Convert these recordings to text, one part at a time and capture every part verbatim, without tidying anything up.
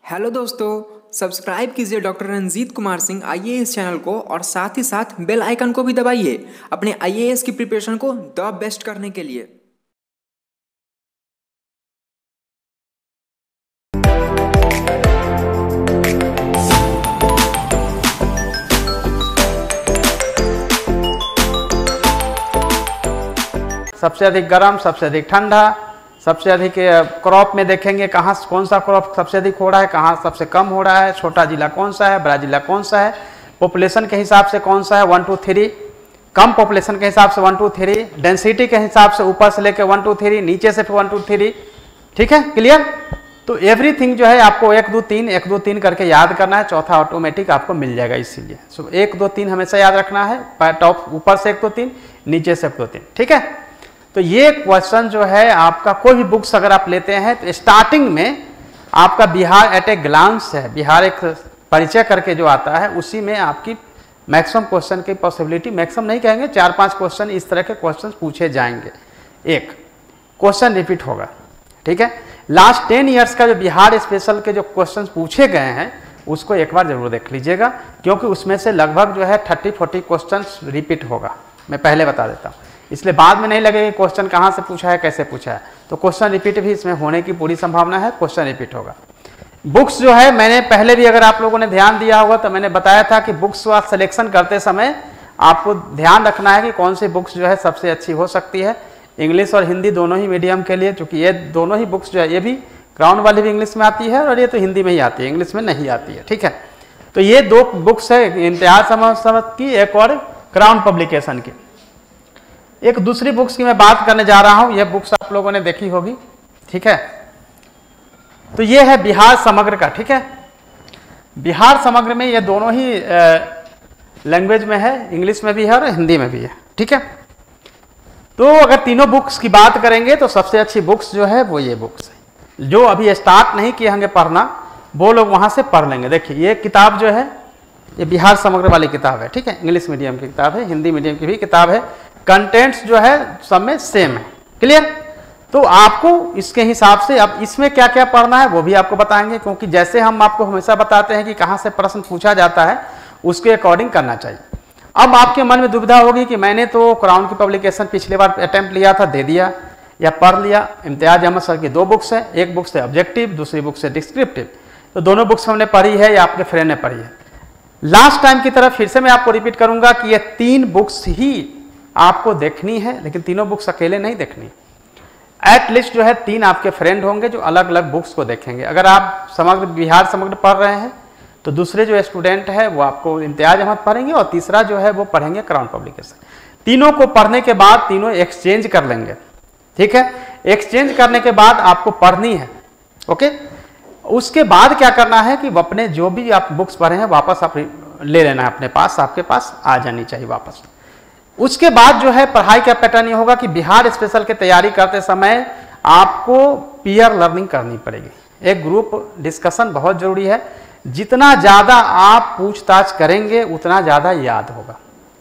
Hello दोस्तों, subscribe कीजिए doctor Ranjeet Kumar Singh IAS channel को और साथ ही साथ बेल आइकन को भी दबाइए अपने आईएएस की प्रिपरेशन को द बेस्ट करने के लिए। सबसे अधिक गर्म, सबसे अधिक ठंडा, सबसे अधिक क्रॉप में देखेंगे कहाँ कौन सा क्रॉप सबसे अधिक हो रहा है, कहाँ सबसे कम हो रहा है, छोटा जिला कौन सा है, बड़ा जिला कौन सा है, पॉपुलेशन के हिसाब से कौन सा है, वन टू थ्री, कम पॉपुलेशन के हिसाब से वन टू थ्री, डेंसिटी के हिसाब से ऊपर से लेकर वन टू थ्री, नीचे से वन टू थ्री। ठीक है, क्लियर। तो एवरीथिंग जो है आपको एक दो तीन एक दो तीन करके याद करना है, चौथा ऑटोमेटिक आपको मिल जाएगा। इसीलिए सो एक दो तीन हमेशा याद रखना है, टॉप ऊपर से एक दो तीन, नीचे से एक दो तीन। ठीक है, तो ये क्वेश्चन जो है आपका कोई भी बुक्स अगर आप लेते हैं तो स्टार्टिंग में आपका बिहार एट ए ग्लांस है, बिहार एक परिचय करके जो आता है उसी में आपकी मैक्सिमम क्वेश्चन की पॉसिबिलिटी, मैक्सिमम नहीं कहेंगे, चार पांच क्वेश्चन इस तरह के क्वेश्चन पूछे जाएंगे, एक क्वेश्चन रिपीट होगा। ठीक है, लास्ट टेन ईयर्स का जो बिहार स्पेशल के जो क्वेश्चन पूछे गए हैं उसको एक बार जरूर देख लीजिएगा, क्योंकि उसमें से लगभग जो है थर्टी फोर्टी क्वेश्चन रिपीट होगा। मैं पहले बता देता हूँ, इसलिए बाद में नहीं लगेगा क्वेश्चन कहाँ से पूछा है, कैसे पूछा है। तो क्वेश्चन रिपीट भी इसमें होने की पूरी संभावना है, क्वेश्चन रिपीट होगा। बुक्स जो है मैंने पहले भी अगर आप लोगों ने ध्यान दिया होगा तो मैंने बताया था कि बुक्स का सिलेक्शन करते समय आपको ध्यान रखना है कि कौन सी बुक्स जो है सबसे अच्छी हो सकती है, इंग्लिश और हिंदी दोनों ही मीडियम के लिए, क्योंकि ये दोनों ही बुक्स जो है, ये भी ग्राउंड वाली भी इंग्लिश में आती है और ये तो हिंदी में ही आती है, इंग्लिश में नहीं आती है। ठीक है, तो ये दो बुक्स है, इम्तियाज समझ की एक और क्राउन पब्लिकेशन की। एक दूसरी बुक्स की मैं बात करने जा रहा हूं, यह बुक्स आप लोगों ने देखी होगी। ठीक है, तो ये है बिहार समग्र का। ठीक है, बिहार समग्र में ये दोनों ही लैंग्वेज में है, इंग्लिश में भी है और हिंदी में भी है। ठीक है, तो अगर तीनों बुक्स की बात करेंगे तो सबसे अच्छी बुक्स जो है वो ये बुक्स है। जो अभी स्टार्ट नहीं किए होंगे पढ़ना वो लोग वहां से पढ़ लेंगे। देखिए ये किताब जो है ये बिहार समग्र वाली किताब है। ठीक है, इंग्लिश मीडियम की किताब है, हिंदी मीडियम की भी किताब है, कंटेंट्स जो है सब में सेम है। क्लियर। तो आपको इसके हिसाब से अब इसमें क्या क्या पढ़ना है वो भी आपको बताएंगे, क्योंकि जैसे हम आपको हमेशा बताते हैं कि कहाँ से प्रश्न पूछा जाता है उसके अकॉर्डिंग करना चाहिए। अब आपके मन में दुविधा होगी कि मैंने तो क्राउन की पब्लिकेशन पिछले बार अटेम्प्ट लिया था, दे दिया या पढ़ लिया। इम्तियाज अहमद सर की दो बुक्स है, एक बुक से ऑब्जेक्टिव, दूसरी बुक से डिस्क्रिप्टिव, तो दोनों बुक्स हमने पढ़ी है या आपके फ्रेंड ने पढ़ी है। लास्ट टाइम की तरह फिर से मैं आपको रिपीट करूंगा कि ये तीन बुक्स ही आपको देखनी है, लेकिन तीनों बुक्स अकेले नहीं देखनी। एटलीस्ट जो है तीन आपके फ्रेंड होंगे जो अलग अलग बुक्स को देखेंगे। अगर आप समग्र बिहार समग्र पढ़ रहे हैं तो दूसरे जो स्टूडेंट है वो आपको इम्तियाज अहमद पढ़ेंगे और तीसरा जो है वो पढ़ेंगे क्राउन पब्लिकेशन। तीनों को पढ़ने के बाद तीनों एक्सचेंज कर लेंगे। ठीक है, एक्सचेंज करने के बाद आपको पढ़नी है। ओके, उसके बाद क्या करना है कि अपने जो भी आप बुक्स पढ़े हैं वापस आप ले लेना है अपने पास, आपके पास आ जानी चाहिए वापस। उसके बाद जो है पढ़ाई का पैटर्न ये होगा कि बिहार स्पेशल की तैयारी करते समय आपको पीयर लर्निंग करनी पड़ेगी। एक ग्रुप डिस्कशन बहुत जरूरी है। जितना ज़्यादा आप पूछताछ करेंगे उतना ज़्यादा याद होगा।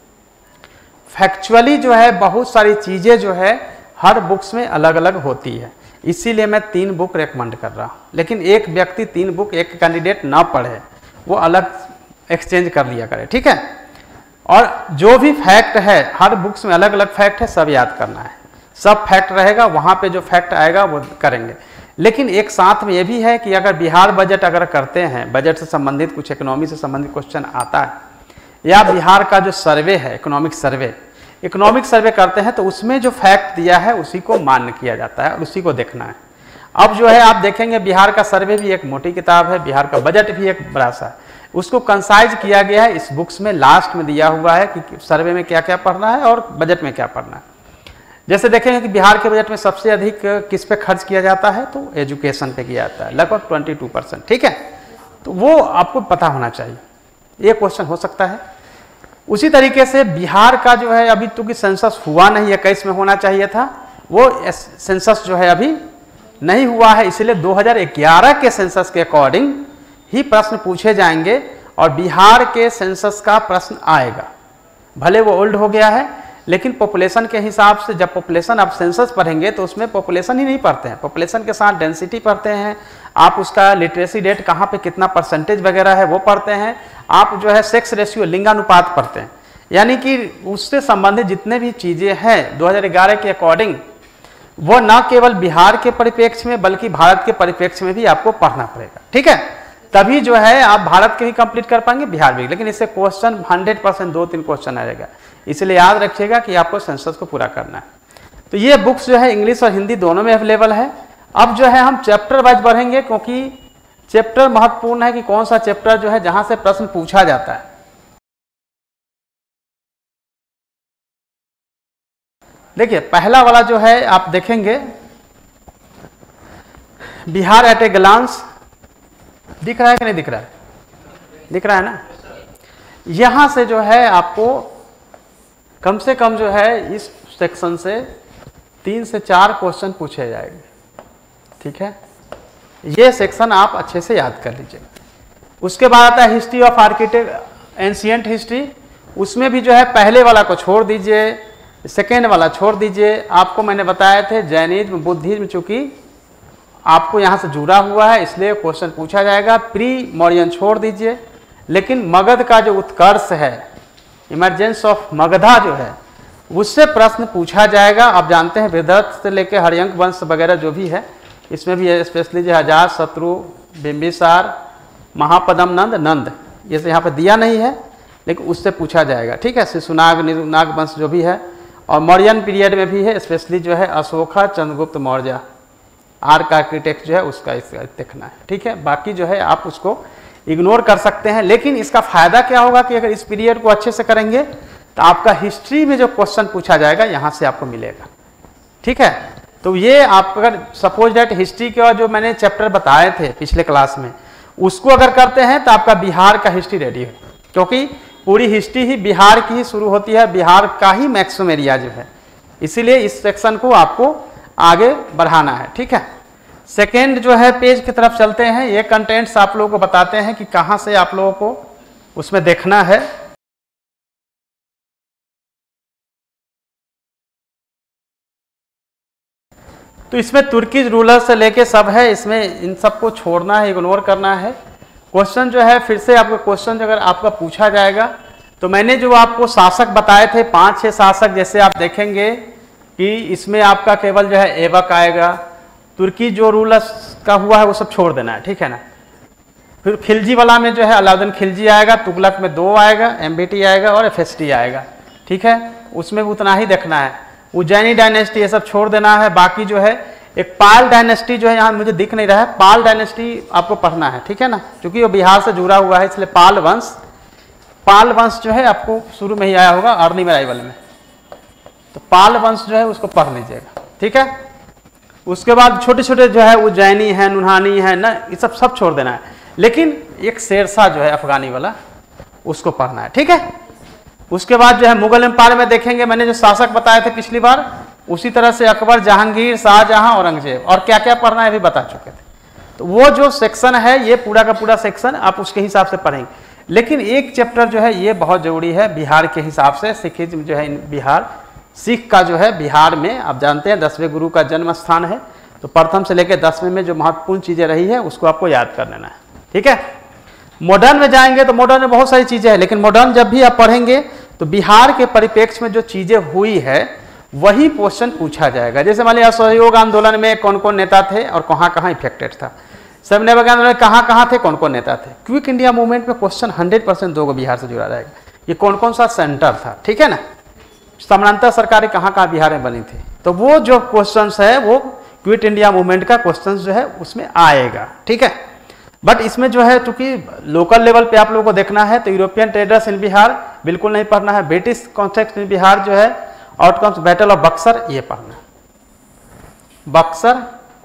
फैक्चुअली जो है बहुत सारी चीज़ें जो है हर बुक्स में अलग अलग होती है, इसीलिए मैं तीन बुक रेकमेंड कर रहा हूँ। लेकिन एक व्यक्ति तीन बुक एक कैंडिडेट ना पढ़े, वो अलग एक्सचेंज कर लिया करे। ठीक है, और जो भी फैक्ट है हर बुक्स में अलग अलग फैक्ट है, सब याद करना है। सब फैक्ट रहेगा, वहाँ पे जो फैक्ट आएगा वो करेंगे। लेकिन एक साथ में ये भी है कि अगर बिहार बजट अगर करते हैं, बजट से संबंधित कुछ इकोनॉमी से संबंधित क्वेश्चन आता है, या बिहार का जो सर्वे है इकोनॉमिक सर्वे इकोनॉमिक सर्वे करते हैं तो उसमें जो फैक्ट दिया है उसी को मान्य किया जाता है और उसी को देखना है। अब जो है आप देखेंगे बिहार का सर्वे भी एक मोटी किताब है, बिहार का बजट भी एक बड़ा सा है, उसको कंसाइज किया गया है इस बुक्स में। लास्ट में दिया हुआ है कि सर्वे में क्या क्या पढ़ना है और बजट में क्या पढ़ना है। जैसे देखेंगे कि बिहार के बजट में सबसे अधिक किस पे खर्च किया जाता है, तो एजुकेशन पे किया जाता है, लगभग ट्वेंटी टू परसेंट। ठीक है, तो वो आपको पता होना चाहिए, ये क्वेश्चन हो सकता है। उसी तरीके से बिहार का जो है अभी तो कि सेंसस हुआ नहीं है, इक्कीस में होना चाहिए था, वो सेंसस जो है अभी नहीं हुआ है, इसलिए दो हज़ार ग्यारह के सेंसस के अकॉर्डिंग ही प्रश्न पूछे जाएंगे और बिहार के सेंसस का प्रश्न आएगा। भले वो ओल्ड हो गया है, लेकिन पॉपुलेशन के हिसाब से जब पॉपुलेशन आप सेंसस पढ़ेंगे तो उसमें पॉपुलेशन ही नहीं पढ़ते हैं, पॉपुलेशन के साथ डेंसिटी पढ़ते हैं, आप उसका लिटरेसी रेट कहाँ पे कितना परसेंटेज वगैरह है वो पढ़ते हैं, आप जो है सेक्स रेशियो लिंगानुपात पढ़ते हैं, यानी कि उससे संबंधित जितने भी चीज़ें हैं दो हज़ार ग्यारह के अकॉर्डिंग वो न केवल बिहार के परिप्रेक्ष्य में बल्कि भारत के परिप्रेक्ष्य में भी आपको पढ़ना पड़ेगा। ठीक है, तभी जो है आप भारत के भी कंप्लीट कर पाएंगे, बिहार भी। लेकिन इससे क्वेश्चन हंड्रेड परसेंट दो तीन क्वेश्चन आएगा, इसलिए याद रखिएगा कि आपको सेंसस को पूरा करना है। तो ये बुक्स जो है इंग्लिश और हिंदी दोनों में अवेलेबल है। अब जो है हम चैप्टर वाइज बढ़ेंगे, क्योंकि चैप्टर महत्वपूर्ण है कि कौन सा चैप्टर जो है जहां से प्रश्न पूछा जाता है। देखिए पहला वाला जो है आप देखेंगे बिहार एट ए ग्लांस, दिख रहा है कि नहीं दिख रहा है? दिख रहा है ना। यहां से जो है आपको कम से कम जो है इस सेक्शन से तीन से चार क्वेश्चन पूछे जाएंगे। ठीक है, ये सेक्शन आप अच्छे से याद कर लीजिए। उसके बाद आता है history of architect, ancient history. उसमें भी जो है पहले वाला को छोड़ दीजिए, सेकेंड वाला छोड़ दीजिए। आपको मैंने बताया थे जैनिज्म बुद्धिज्म चूंकि आपको यहाँ से जुड़ा हुआ है इसलिए क्वेश्चन पूछा जाएगा। प्री मौर्यन छोड़ दीजिए, लेकिन मगध का जो उत्कर्ष है, इमरजेंस ऑफ मगधा जो है, उससे प्रश्न पूछा जाएगा। आप जानते हैं विदर्भ से लेकर हरियंक वंश वगैरह जो भी है, इसमें भी स्पेशली जो अजात शत्रु बिंबिसार महापदम नंद नंद, ये यहाँ पे दिया नहीं है लेकिन उससे पूछा जाएगा। ठीक है, शिशुनाग नाग वंश जो भी है, और मौर्यन पीरियड में भी है, स्पेशली जो है अशोका चंद्रगुप्त मौर्य आर्क आर्किटेक्ट जो है उसका इसका देखना है। ठीक है, बाकी जो है आप उसको इग्नोर कर सकते हैं। लेकिन इसका फायदा क्या होगा कि अगर इस पीरियड को अच्छे से करेंगे तो आपका हिस्ट्री में जो क्वेश्चन पूछा जाएगा यहाँ से आपको मिलेगा। ठीक है, तो ये आप अगर सपोज दैट हिस्ट्री के जो मैंने चैप्टर बताए थे पिछले क्लास में उसको अगर करते हैं तो आपका बिहार का हिस्ट्री रेडी है, क्योंकि पूरी हिस्ट्री ही बिहार की ही शुरू होती है, बिहार का ही मैक्सिमम एरिया जो है, इसीलिए इस सेक्शन को आपको आगे बढ़ाना है। ठीक है, सेकेंड जो है पेज की तरफ चलते हैं। ये कंटेंट्स आप लोगों को बताते हैं कि कहाँ से आप लोगों को उसमें देखना है। तो इसमें तुर्कीज रूलर से लेके सब है, इसमें इन सबको छोड़ना है, इग्नोर करना है। क्वेश्चन जो है फिर से आपको क्वेश्चन अगर आपका पूछा जाएगा तो मैंने जो आपको शासक बताए थे पांच छह शासक, जैसे आप देखेंगे कि इसमें आपका केवल जो है ऐबक आएगा, तुर्की जो रूलर्स का हुआ है वो सब छोड़ देना है। ठीक है ना। फिर खिलजी वाला में जो है अलाउद्दीन खिलजी आएगा, तुगलक में दो आएगा, एमबीटी आएगा और एफएसटी आएगा। ठीक है, उसमें भी उतना ही देखना है। उज्जैनी डायनेस्टी ये सब छोड़ देना है। बाकी जो है एक पाल डायनेस्टी जो है यहाँ मुझे दिख नहीं रहा है, पाल डायनेस्टी आपको पढ़ना है। ठीक है ना, क्योंकि वो बिहार से जुड़ा हुआ है इसलिए पाल वंश, पाल वंश जो है आपको शुरू में ही आया होगा अर्ली अराइवल में, तो पाल वंश जो है उसको पढ़ लीजिएगा। ठीक है, उसके बाद छोटे छोटे जो है उज्जैनी है, नुनहानी है ना, ये सब सब छोड़ देना है। लेकिन एक शेरशाह जो है अफगानी वाला उसको पढ़ना है। ठीक है, उसके बाद जो है मुगल एम्पायर में देखेंगे मैंने जो शासक बताए थे पिछली बार, उसी तरह से अकबर, जहांगीर, शाहजहां, औरंगजेब, और क्या क्या पढ़ना है भी बता चुके थे। तो वो जो सेक्शन है ये पूरा का पूरा सेक्शन आप उसके हिसाब से पढ़ेंगे। लेकिन एक चैप्टर जो है ये बहुत जरूरी है बिहार के हिसाब से, सिखिज्म जो है बिहार, सिख का जो है बिहार में आप जानते हैं दसवें गुरु का जन्म स्थान है, तो प्रथम से लेकर दसवें में जो महत्वपूर्ण चीजें रही है उसको आपको याद कर लेना है। ठीक है, मॉडर्न में जाएंगे तो मॉडर्न में बहुत सारी चीजें हैं, लेकिन मॉडर्न जब भी आप पढ़ेंगे तो बिहार के परिप्रेक्ष्य में जो चीजें हुई है वही क्वेश्चन पूछा जाएगा। जैसे मान लिया असहयोग आंदोलन में कौन कौन नेता थे और कहाँ कहाँ इफेक्टेड था, सैन्य आंदोलन में कहाँ कहाँ थे, कौन कौन नेता थे। क्विक इंडिया मूवमेंट में क्वेश्चन हंड्रेड परसेंट दो बिहार से जुड़ा रहेगा, ये कौन कौन सा सेंटर था। ठीक है ना, समानांतर सरकारें कहाँ कहाँ बिहार में बनी थी, तो वो जो क्वेश्चन है वो क्विट इंडिया मूवमेंट का क्वेश्चन जो है उसमें आएगा। ठीक है, बट इसमें जो है चूंकि लोकल लेवल पे आप लोगों को देखना है तो यूरोपियन ट्रेडर्स इन बिहार बिल्कुल नहीं पढ़ना है, ब्रिटिश कॉन्टेक्स्ट इन बिहार जो है, आउटकम्स बैटल ऑफ बक्सर ये पढ़ना है, बक्सर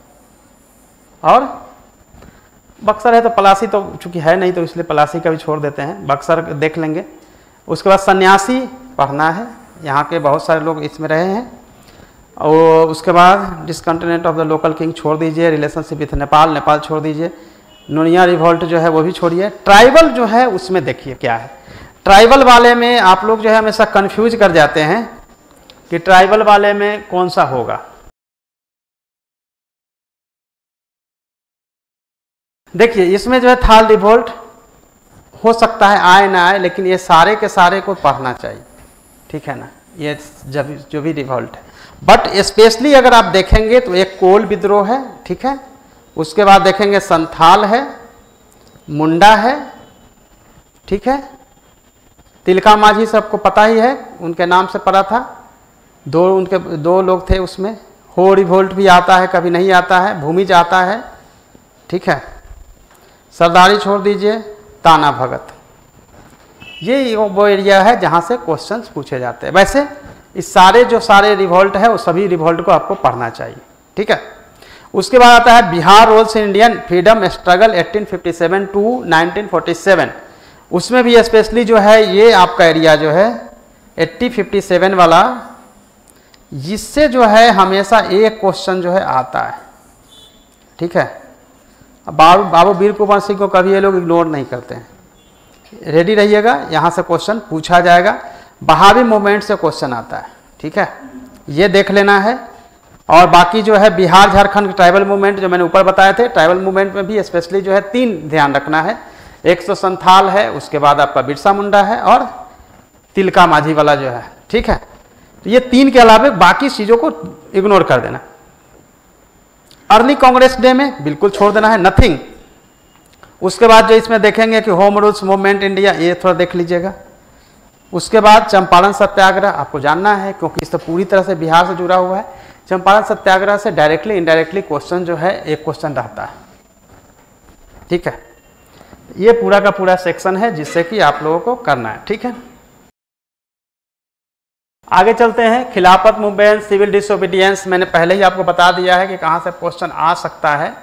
और बक्सर है तो पलासी तो चूंकि है नहीं तो इसलिए पलासी का भी छोड़ देते हैं, बक्सर देख लेंगे। उसके बाद सन्यासी पढ़ना है, यहाँ के बहुत सारे लोग इसमें रहे हैं। और उसके बाद discontent of the local king छोड़ दीजिए, रिलेशनशिप विथ नेपाल नेपाल छोड़ दीजिए, नोनिया रिवॉल्ट जो है वो भी छोड़िए। ट्राइबल जो है उसमें देखिए क्या है, ट्राइबल वाले में आप लोग जो है हमेशा कंफ्यूज कर जाते हैं कि ट्राइबल वाले में कौन सा होगा। देखिए इसमें जो है थाल रिवोल्ट हो सकता है आए ना आए, लेकिन ये सारे के सारे को पढ़ना चाहिए, ठीक है ना, ये जब जो भी रिवोल्ट है। बट स्पेशली अगर आप देखेंगे तो एक कोल विद्रोह है, ठीक है, उसके बाद देखेंगे संथाल है, मुंडा है, ठीक है, तिलका माझी सबको पता ही है, उनके नाम से पढ़ा था, दो उनके दो लोग थे उसमें। हो रिवोल्ट भी आता है, कभी नहीं आता है, भूमिज आता है, ठीक है, सरदारी छोड़ दीजिए, ताना भगत, ये वो एरिया है जहाँ से क्वेश्चंस पूछे जाते हैं। वैसे इस सारे जो सारे रिवोल्ट है वो सभी रिवोल्ट को आपको पढ़ना चाहिए, ठीक है। उसके बाद आता है Bihar roles in Indian freedom struggle eighteen fifty seven to nineteen forty seven, उसमें भी स्पेशली जो है ये आपका एरिया जो है एट्टी फिफ्टी सेवन वाला, जिससे जो है हमेशा एक क्वेश्चन जो है आता है, ठीक है। बाबू बाबू वीर कुमार सिंह को कभी ये लोग इग्नोर नहीं करते हैं, रेडी रहिएगा, यहाँ से क्वेश्चन पूछा जाएगा। बहावी मूवमेंट से क्वेश्चन आता है, ठीक है, ये देख लेना है। और बाकी जो है बिहार झारखंड ट्राइबल मूवमेंट जो मैंने ऊपर बताए थे, ट्राइबल मूवमेंट में भी स्पेशली जो है तीन ध्यान रखना है, एक तो संथाल है, उसके बाद आपका बिरसा मुंडा है और तिलका माझी वाला जो है, ठीक है। तो ये तीन के अलावा बाकी चीज़ों को इग्नोर कर देना। अर्ली कांग्रेस डे में बिल्कुल छोड़ देना है, नथिंग। उसके बाद जो इसमें देखेंगे कि होम रूल्स मूवमेंट इंडिया, ये थोड़ा देख लीजिएगा। उसके बाद चंपारण सत्याग्रह आपको जानना है, क्योंकि इस तो पूरी तरह से बिहार से जुड़ा हुआ है। चंपारण सत्याग्रह से डायरेक्टली इनडायरेक्टली क्वेश्चन जो है एक क्वेश्चन रहता है, ठीक है। ये पूरा का पूरा सेक्शन है जिससे कि आप लोगों को करना है, ठीक है। आगे चलते हैं, खिलाफत मूवमेंट, सिविल डिसोबीडियंस, मैंने पहले ही आपको बता दिया है कि कहाँ से क्वेश्चन आ सकता है।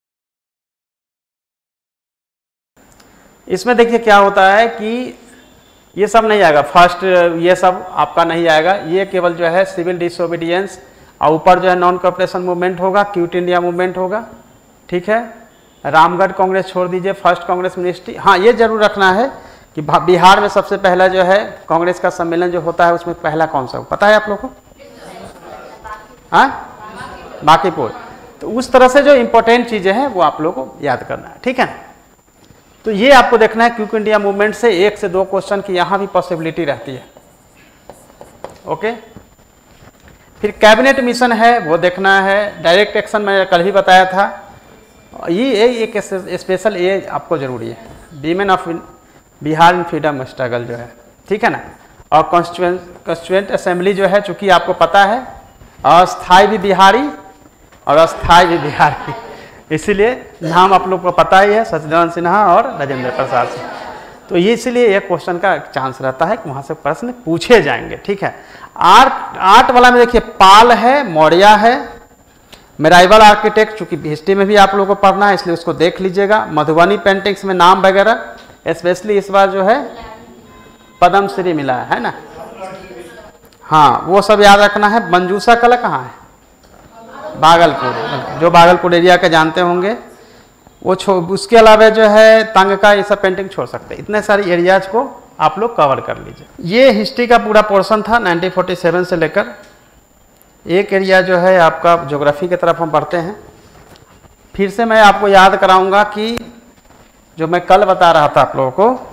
इसमें देखिए क्या होता है कि ये सब नहीं आएगा, फर्स्ट ये सब आपका नहीं आएगा, ये केवल जो है सिविल डिसोबीडियंस, और ऊपर जो है नॉन कॉपरेशन मूवमेंट होगा, क्विट इंडिया मूवमेंट होगा, ठीक है। रामगढ़ कांग्रेस छोड़ दीजिए, फर्स्ट कांग्रेस मिनिस्ट्री। हाँ, ये जरूर रखना है कि बिहार में सबसे पहला जो है कांग्रेस का सम्मेलन जो होता है उसमें पहला कौन सा पता है आप लोगों को? हाँ, बांकीपुर। तो उस तरह से जो इंपॉर्टेंट चीजें हैं वो आप लोगों को याद करना है, ठीक है। तो ये आपको देखना है, क्विट इंडिया मूवमेंट से एक से दो क्वेश्चन की यहाँ भी पॉसिबिलिटी रहती है, ओके। फिर कैबिनेट मिशन है वो देखना है, डायरेक्ट एक्शन मैंने कल भी बताया था, ये एक स्पेशल ये आपको जरूरी है, women of Bihar in freedom struggle जो है, ठीक है ना। और कॉन्स्टिट्यूएंट कॉन्स्टिट्यूएंट असेंबली जो है, चूंकि आपको पता है अस्थाई भी बिहारी और अस्थाई भी बिहारी, इसीलिए नाम आप लोग को पता ही है, सचिदानंद सिन्हा और राजेंद्र प्रसाद सिंह। तो ये इसलिए एक क्वेश्चन का चांस रहता है कि वहाँ से प्रश्न पूछे जाएंगे, ठीक है। आर्ट आर्ट वाला में देखिए पाल है, मौर्य है, मेराइवल आर्किटेक्ट, चूंकि हिस्ट्री में भी आप लोगों को पढ़ना है इसलिए उसको देख लीजिएगा। मधुबनी पेंटिंग्स में नाम वगैरह, स्पेशली इस बार जो है पद्म श्री मिला है ना, हाँ वो सब याद रखना है। मंजूषा कला कहाँ है? भागलपुर, जो भागलपुर एरिया का जानते होंगे वो छो उसके अलावा जो है तंग का ये सब पेंटिंग छोड़ सकते हैं। इतने सारे एरियाज को आप लोग कवर कर लीजिए। ये हिस्ट्री का पूरा पोर्शन था नाइनटीन फोर्टी सेवन से लेकर। एक एरिया जो है आपका ज्योग्राफी की तरफ हम बढ़ते हैं। फिर से मैं आपको याद कराऊंगा कि जो मैं कल बता रहा था आप लोगों को,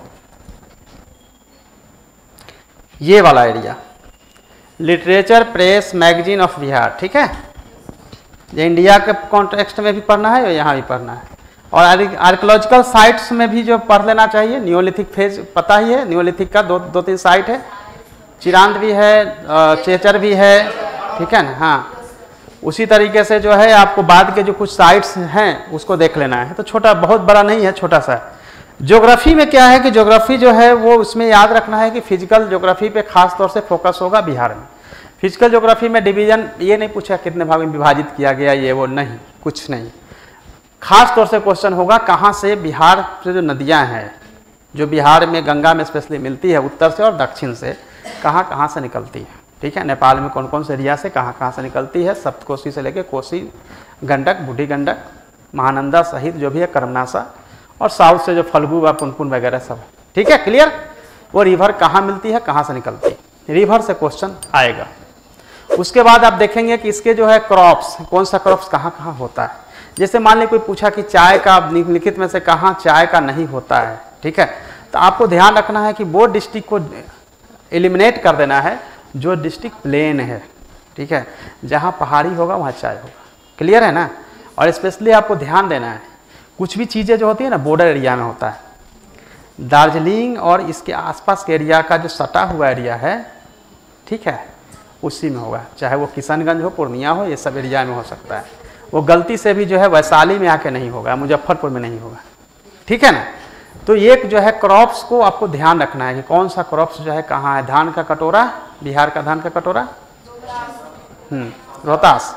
ये वाला area literature press magazine of Bihar, ठीक है। ये इंडिया के कॉन्टेक्स्ट में भी पढ़ना है और यहाँ भी पढ़ना है। और आर्कियोलॉजिकल साइट्स में भी जो पढ़ लेना चाहिए, नियोलिथिक फेज पता ही है, नियोलिथिक का दो दो तीन साइट है, चिरांद भी है, चेचर भी है, ठीक है ना। हाँ, उसी तरीके से जो है आपको बाद के जो कुछ साइट्स हैं उसको देख लेना है। तो छोटा, बहुत बड़ा नहीं है, छोटा सा है। ज्योग्राफी में क्या है कि ज्योग्राफी जो है वो उसमें याद रखना है कि फिजिकल ज्योग्राफी पे खास तौर से फोकस होगा बिहार में। फिजिकल ज्योग्राफी में डिवीजन ये नहीं पूछा कितने भाग में विभाजित किया गया, ये वो नहीं, कुछ नहीं। खास तौर से क्वेश्चन होगा कहाँ से बिहार से जो नदियाँ हैं, जो बिहार में गंगा में स्पेशली मिलती है, उत्तर से और दक्षिण से कहाँ कहाँ से निकलती है, ठीक है। नेपाल में कौन कौन से एरिया से कहाँ कहाँ से निकलती है, सप्तकोशी से लेके कोसी, गंडक, बूढ़ी गंडक, महानंदा सहित जो भी है, कर्मनाशा, और साउथ से जो फल्गु व पुनपुन वगैरह सब, ठीक है, क्लियर। वो रिवर कहाँ मिलती है, कहाँ से निकलती है, रिवर से क्वेश्चन आएगा। उसके बाद आप देखेंगे कि इसके जो है क्रॉप्स, कौन सा क्रॉप्स कहाँ कहाँ होता है। जैसे मान लीजिए कोई पूछा कि चाय का निम्नलिखित में से कहाँ चाय का नहीं होता है, ठीक है, तो आपको ध्यान रखना है कि वो डिस्ट्रिक्ट को एलिमिनेट कर देना है जो डिस्ट्रिक्ट प्लेन है, ठीक है, जहाँ पहाड़ी होगा वहाँ चाय होगा। क्लियर है ना। और स्पेशली आपको ध्यान देना है कुछ भी चीज़ें जो होती है ना बॉर्डर एरिया में होता है, दार्जिलिंग और इसके आसपास के एरिया का जो सटा हुआ एरिया है, ठीक है, उसी में होगा, चाहे वो किशनगंज हो, पूर्णिया हो, ये सब एरिया में हो सकता है। वो गलती से भी जो है वैशाली में आके नहीं होगा, मुजफ्फरपुर में नहीं होगा, ठीक है ना। तो एक जो है क्रॉप्स को आपको ध्यान रखना है कि कौन सा क्रॉप्स जो है कहाँ है। धान का कटोरा, बिहार का धान का कटोरा, हम्म रोहतास।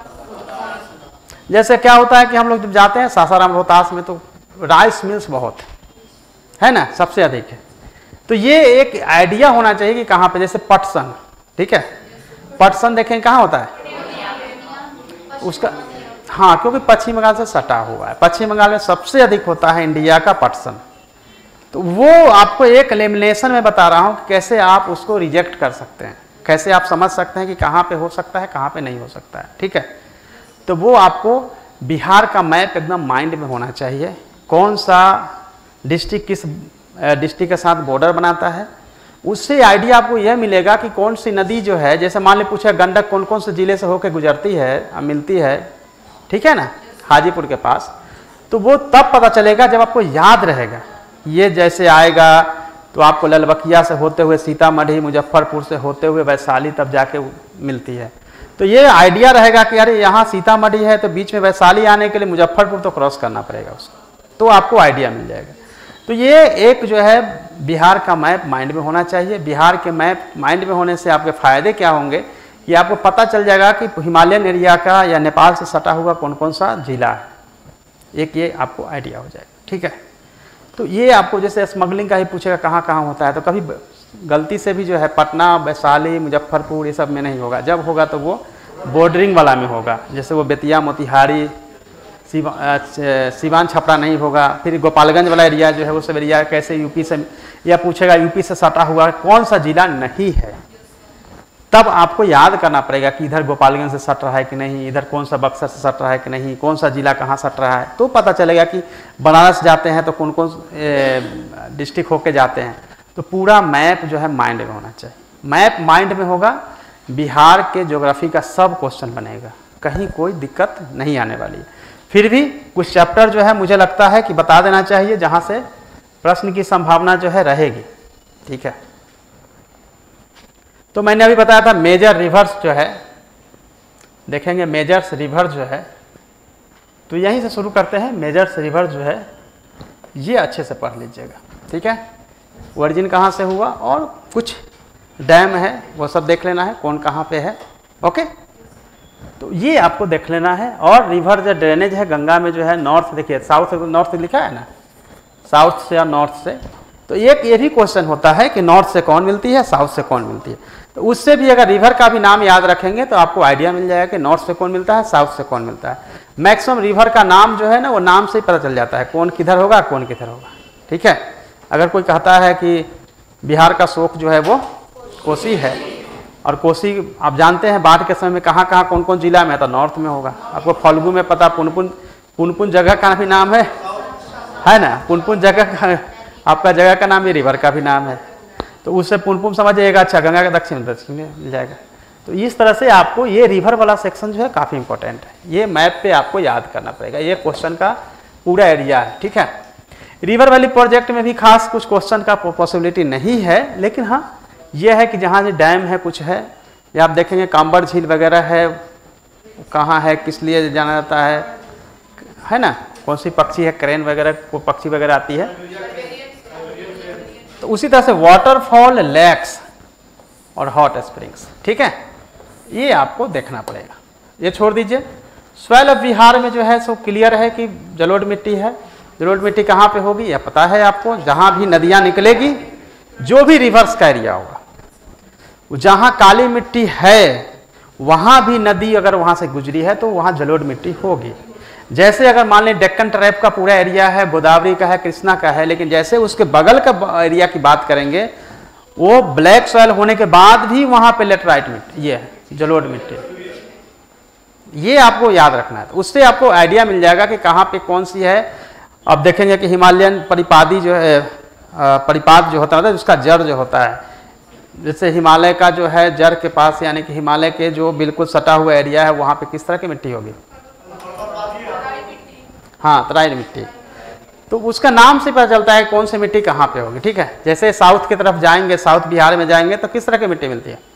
जैसे क्या होता है कि हम लोग जब जाते हैं सासाराम रोहतास में तो राइस मिल्स बहुत है ना, सबसे अधिक है। तो ये एक आइडिया होना चाहिए कि कहाँ पे, जैसे पटसन, ठीक है, पटसन देखें कहाँ होता है उसका, हाँ, क्योंकि पश्चिम बंगाल से सटा हुआ है। पश्चिम बंगाल में सबसे अधिक होता है इंडिया का पटसन। तो वो आपको एक लेमिनेशन में बता रहा हूँ कि कैसे आप उसको रिजेक्ट कर सकते हैं, कैसे आप समझ सकते हैं कि कहाँ पे हो सकता है, कहाँ पे नहीं हो सकता है, ठीक है। तो वो आपको बिहार का मैप एकदम माइंड में होना चाहिए, कौन सा डिस्ट्रिक्ट किस डिस्ट्रिक्ट के साथ बॉर्डर बनाता है। उससे आइडिया आपको यह मिलेगा कि कौन सी नदी जो है, जैसे मान लीजिए पूछा गंडक कौन कौन से जिले से होकर गुजरती है, मिलती है, ठीक है ना, हाजीपुर के पास। तो वो तब पता चलेगा जब आपको याद रहेगा। ये जैसे आएगा तो आपको ललबकिया से होते हुए सीतामढ़ी, मुजफ्फरपुर से होते हुए वैशाली तब जाके मिलती है। तो ये आइडिया रहेगा कि अरे यहाँ सीतामढ़ी है तो बीच में वैशाली आने के लिए मुजफ्फरपुर तो क्रॉस करना पड़ेगा उसको, तो आपको आइडिया मिल जाएगा। तो ये एक जो है बिहार का मैप माइंड में होना चाहिए। बिहार के मैप माइंड में होने से आपके फ़ायदे क्या होंगे कि आपको पता चल जाएगा कि हिमालयन एरिया का या नेपाल से सटा हुआ कौन कौन सा जिला है, एक ये आपको आइडिया हो जाएगा, ठीक है। तो ये आपको जैसे स्मगलिंग का ही पूछेगा कहाँ कहाँ होता है, तो कभी गलती से भी जो है पटना, वैशाली, मुजफ्फरपुर ये सब में नहीं होगा। जब होगा तो वो बॉर्डरिंग वाला में होगा, जैसे वो बेतिया, मोतिहारी, सिवा सिवान, छपरा नहीं होगा। फिर गोपालगंज वाला एरिया जो है वो सब एरिया कैसे यूपी से, या पूछेगा यूपी से सटा हुआ कौन सा जिला नहीं है, तब आपको याद करना पड़ेगा कि इधर गोपालगंज से सट रहा है कि नहीं, इधर कौन सा बक्सर से सट रहा है कि नहीं, कौन सा जिला कहाँ सट रहा है। तो पता चलेगा कि बनारस जाते हैं तो कौन कौन डिस्ट्रिक्ट होके जाते हैं। तो पूरा मैप जो है माइंड में होना चाहिए। मैप माइंड में होगा, बिहार के ज्योग्राफी का सब क्वेश्चन बनेगा, कहीं कोई दिक्कत नहीं आने वाली है। फिर भी कुछ चैप्टर जो है मुझे लगता है कि बता देना चाहिए जहाँ से प्रश्न की संभावना जो है रहेगी, ठीक है। तो मैंने अभी बताया था मेजर रिवर्स जो है, देखेंगे मेजर्स रिवर जो है, तो यहीं से शुरू करते हैं। मेजर्स रिवर जो है ये अच्छे से पढ़ लीजिएगा, ठीक है। ओरिजिन कहाँ से हुआ और कुछ डैम है वो सब देख लेना है, कौन कहाँ पे है, ओके। तो ये आपको देख लेना है। और रिवर जो ड्रेनेज है गंगा में जो है नॉर्थ, देखिए साउथ नॉर्थ लिखा है ना, साउथ से या नॉर्थ से। तो एक ये भी क्वेश्चन होता है कि नॉर्थ से कौन मिलती है, साउथ से कौन मिलती है। तो उससे भी अगर रिवर का भी नाम याद रखेंगे तो आपको आइडिया मिल जाएगा कि नॉर्थ से कौन मिलता है, साउथ से कौन मिलता है। मैक्सिमम रिवर का नाम जो है ना वो नाम से ही पता चल जाता है कौन किधर होगा, कौन किधर होगा, ठीक है। अगर कोई कहता है कि बिहार का शोक जो है वो कोसी है, और कोसी आप जानते हैं बाढ़ के समय में कहाँ कहाँ कौन कौन जिला में है, तो नॉर्थ में होगा। आपको फल्गु में पता, पुनपुन पुनपुन जगह का भी नाम है है ना, पुनपुन जगह का आपका जगह का नाम, ये रिवर का भी नाम है। तो उससे पुनपुन समझिएगा, अच्छा गंगा के दक्षिण दक्षिण में मिल जाएगा। तो इस तरह से आपको ये रिवर वाला सेक्शन जो है काफ़ी इंपॉर्टेंट है, ये मैप पे आपको याद करना पड़ेगा। ये क्वेश्चन का पूरा एरिया है, ठीक है। रिवर वैली प्रोजेक्ट में भी खास कुछ क्वेश्चन का पॉसिबिलिटी नहीं है, लेकिन हाँ ये है कि जहाँ जो डैम है कुछ है, या आप देखेंगे कांबर झील वगैरह है, कहाँ है, किस लिए जाना जाता है है ना, कौन सी पक्षी है, क्रेन वगैरह को पक्षी वगैरह आती है। तो उसी तरह से वाटरफॉल, लेक्स और हॉट स्प्रिंग्स, ठीक है, ये आपको देखना पड़ेगा। ये छोड़ दीजिए। स्वेल ऑफ बिहार में जो है सो क्लियर है कि जलोढ़ मिट्टी है। जलोढ़ मिट्टी कहाँ पे होगी यह पता है आपको, जहाँ भी नदियाँ निकलेगी, जो भी रिवर्स का एरिया होगा, जहाँ काली मिट्टी है वहाँ भी नदी अगर वहाँ से गुजरी है तो वहाँ जलोढ़ मिट्टी होगी। जैसे अगर मान लें डेक्कन ट्रैप का पूरा एरिया है, गोदावरी का है, कृष्णा का है, लेकिन जैसे उसके बगल का एरिया की बात करेंगे वो ब्लैक सॉइल होने के बाद भी वहाँ पे लेटराइट मिट्टी, ये है जलोढ़ मिट्टी, ये आपको याद रखना है। तो उससे आपको आइडिया मिल जाएगा कि कहाँ पे कौन सी है। अब देखेंगे कि हिमालयन परिपादी जो है, परिपाद जो होता है उसका जड़ जो होता है, जैसे हिमालय का जो है जड़ के पास, यानी कि हिमालय के जो बिल्कुल सटा हुआ एरिया है वहाँ पे किस तरह की मिट्टी होगी? हाँ, तराई मिट्टी। तो उसका नाम से पता चलता है कौन सी मिट्टी कहाँ पे होगी। ठीक है, जैसे साउथ की तरफ जाएंगे, साउथ बिहार में जाएंगे तो किस तरह की मिट्टी मिलती है?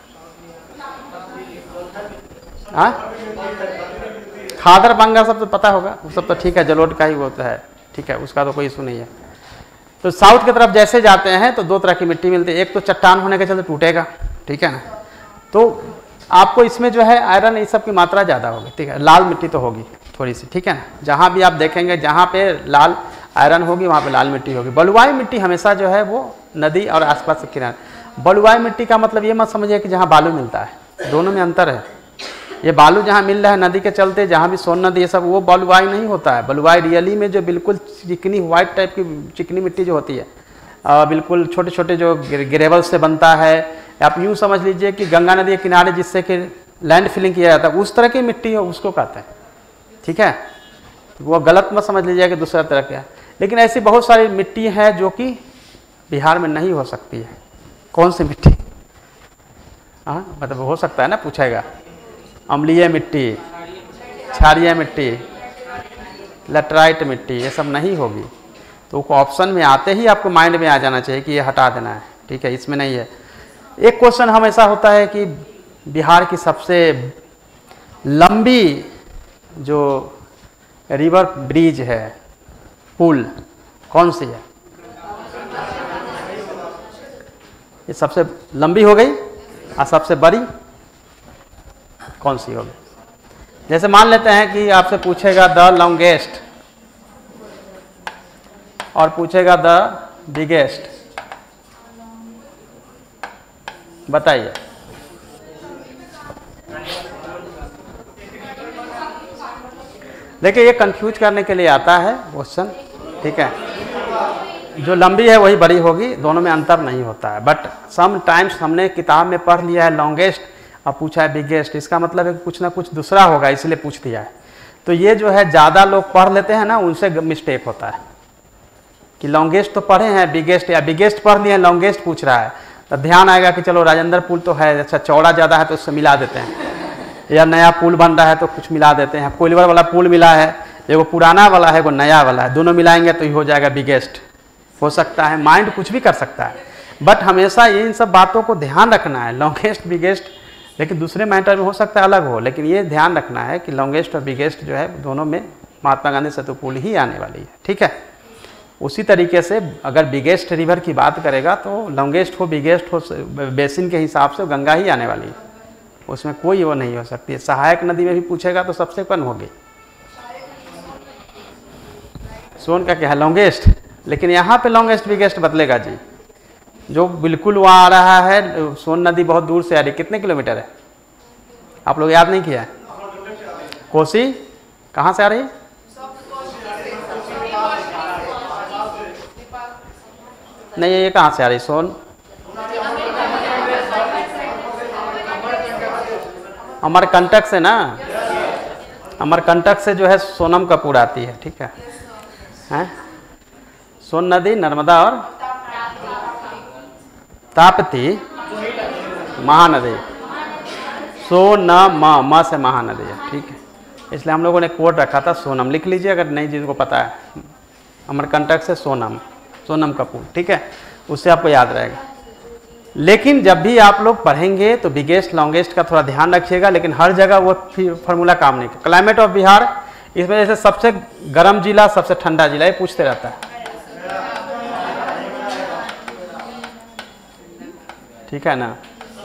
हाँ, खादर बंगा सब तो पता होगा, वो सब तो ठीक है, जलोढ़ का ही वो तो है, ठीक है, उसका तो कोई इशू नहीं है। तो साउथ की तरफ जैसे जाते हैं तो दो तरह की मिट्टी मिलती है, एक तो चट्टान होने के चलते टूटेगा, ठीक है ना, तो आपको इसमें जो है आयरन इस सब की मात्रा ज़्यादा होगी, ठीक है। लाल मिट्टी तो होगी थोड़ी सी, ठीक है ना, जहाँ भी आप देखेंगे जहाँ पे लाल आयरन होगी वहाँ पे लाल मिट्टी होगी। बलुआई मिट्टी हमेशा जो है वो नदी और आसपास के किनारे। बलुआई मिट्टी का मतलब ये मत समझिए कि जहाँ बालू मिलता है, दोनों में अंतर है। ये बालू जहाँ मिल रहा है नदी के चलते, जहाँ भी सोन नदी ये सब, वो बलुआई नहीं होता है। बलुआई रियली में जो बिल्कुल चिकनी व्हाइट टाइप की चिकनी मिट्टी जो होती है, आ, बिल्कुल छोटे छोटे जो ग्रेवल से बनता है, आप यूँ समझ लीजिए कि गंगा नदी के किनारे जिससे कि लैंड फिलिंग किया जाता है, उस तरह की मिट्टी है, उसको कहते हैं, ठीक है। वो गलत मत समझ लीजिए कि दूसरा तरह का। लेकिन ऐसी बहुत सारी मिट्टी है जो कि बिहार में नहीं हो सकती है। कौन सी मिट्टी? हाँ, मतलब हो सकता है ना, पूछेगा। अम्लीय मिट्टी, क्षारीय मिट्टी, लेटराइट मिट्टी, ये सब नहीं होगी। तो ऑप्शन में आते ही आपको माइंड में आ जाना चाहिए कि ये हटा देना है, ठीक है, इसमें नहीं है। एक क्वेश्चन हमेशा होता है कि बिहार की सबसे लंबी जो रिवर ब्रिज है, पुल, कौन सी है? ये सबसे लंबी हो गई और सबसे बड़ी कौन सी होगी? जैसे मान लेते हैं कि आपसे पूछेगा द लॉन्गेस्ट और पूछेगा द बिगेस्ट, बताइए। देखिए, ये कंफ्यूज करने के लिए आता है क्वेश्चन, ठीक है। जो लंबी है वही बड़ी होगी, दोनों में अंतर नहीं होता है। बट सम टाइम्स हमने किताब में पढ़ लिया है लॉन्गेस्ट और पूछा है बिगेस्ट, इसका मतलब है कि कुछ ना कुछ दूसरा होगा, इसलिए पूछ दिया है। तो ये जो है ज़्यादा लोग पढ़ लेते हैं ना, उनसे मिस्टेक होता है कि लॉन्गेस्ट तो पढ़े हैं, बिगेस्ट या बिगेस्ट पढ़ लिए हैं, लॉन्गेस्ट पूछ रहा है, तो ध्यान आएगा कि चलो राजेंद्र पुल तो है, अच्छा चौड़ा ज़्यादा है तो उससे मिला देते हैं, या नया पुल बन रहा है तो कुछ मिला देते हैं। कोयलवर वाला पुल मिला है, एगो पुराना वाला है, एगो नया वाला है, दोनों मिलाएंगे तो ये हो जाएगा बिगेस्ट। हो सकता है, माइंड कुछ भी कर सकता है, बट हमेशा इन सब बातों को ध्यान रखना है। लॉन्गेस्ट बिगेस्ट, लेकिन दूसरे मैटर में हो सकता है अलग हो, लेकिन ये ध्यान रखना है कि लॉन्गेस्ट और बिगेस्ट जो है दोनों में महात्मा गांधी सेतु पुल ही आने वाली है, ठीक है। उसी तरीके से अगर बिगेस्ट रिवर की बात करेगा तो लॉन्गेस्ट हो बिगेस्ट हो, बेसिन के हिसाब से गंगा ही आने वाली है, उसमें कोई वो नहीं हो सकती है। सहायक नदी में भी पूछेगा तो सबसे कम होगी, सोन का क्या है लॉन्गेस्ट, लेकिन यहाँ पे लॉन्गेस्ट बिगेस्ट बदलेगा जी। जो बिल्कुल वहाँ आ रहा है, सोन नदी बहुत दूर से आ रही, कितने किलोमीटर है आप लोग याद नहीं किया है? कोसी कहाँ से आ रही है? नहीं, ये कहाँ से आ रही सोन? अमरकंटक से ना, अमरकंटक से जो है सोनम कपूर आती है, ठीक है, हैं? सोन नदी नर्मदा और ताप्ती महानदी, सोनम म से महानदी है, ठीक है। इसलिए हम लोगों ने कोड रखा था सोनम, लिख लीजिए अगर नहीं जिनको पता है। अमरकंटक से सोनम, सोनम कपूर, ठीक है, उससे आपको याद रहेगा। लेकिन जब भी आप लोग पढ़ेंगे तो बिगेस्ट लॉन्गेस्ट का थोड़ा ध्यान रखिएगा, लेकिन हर जगह वो फार्मूला काम नहीं करता। क्लाइमेट ऑफ बिहार, इसमें जैसे सबसे गर्म जिला, सबसे ठंडा जिला, ये पूछते रहता है, ठीक है ना।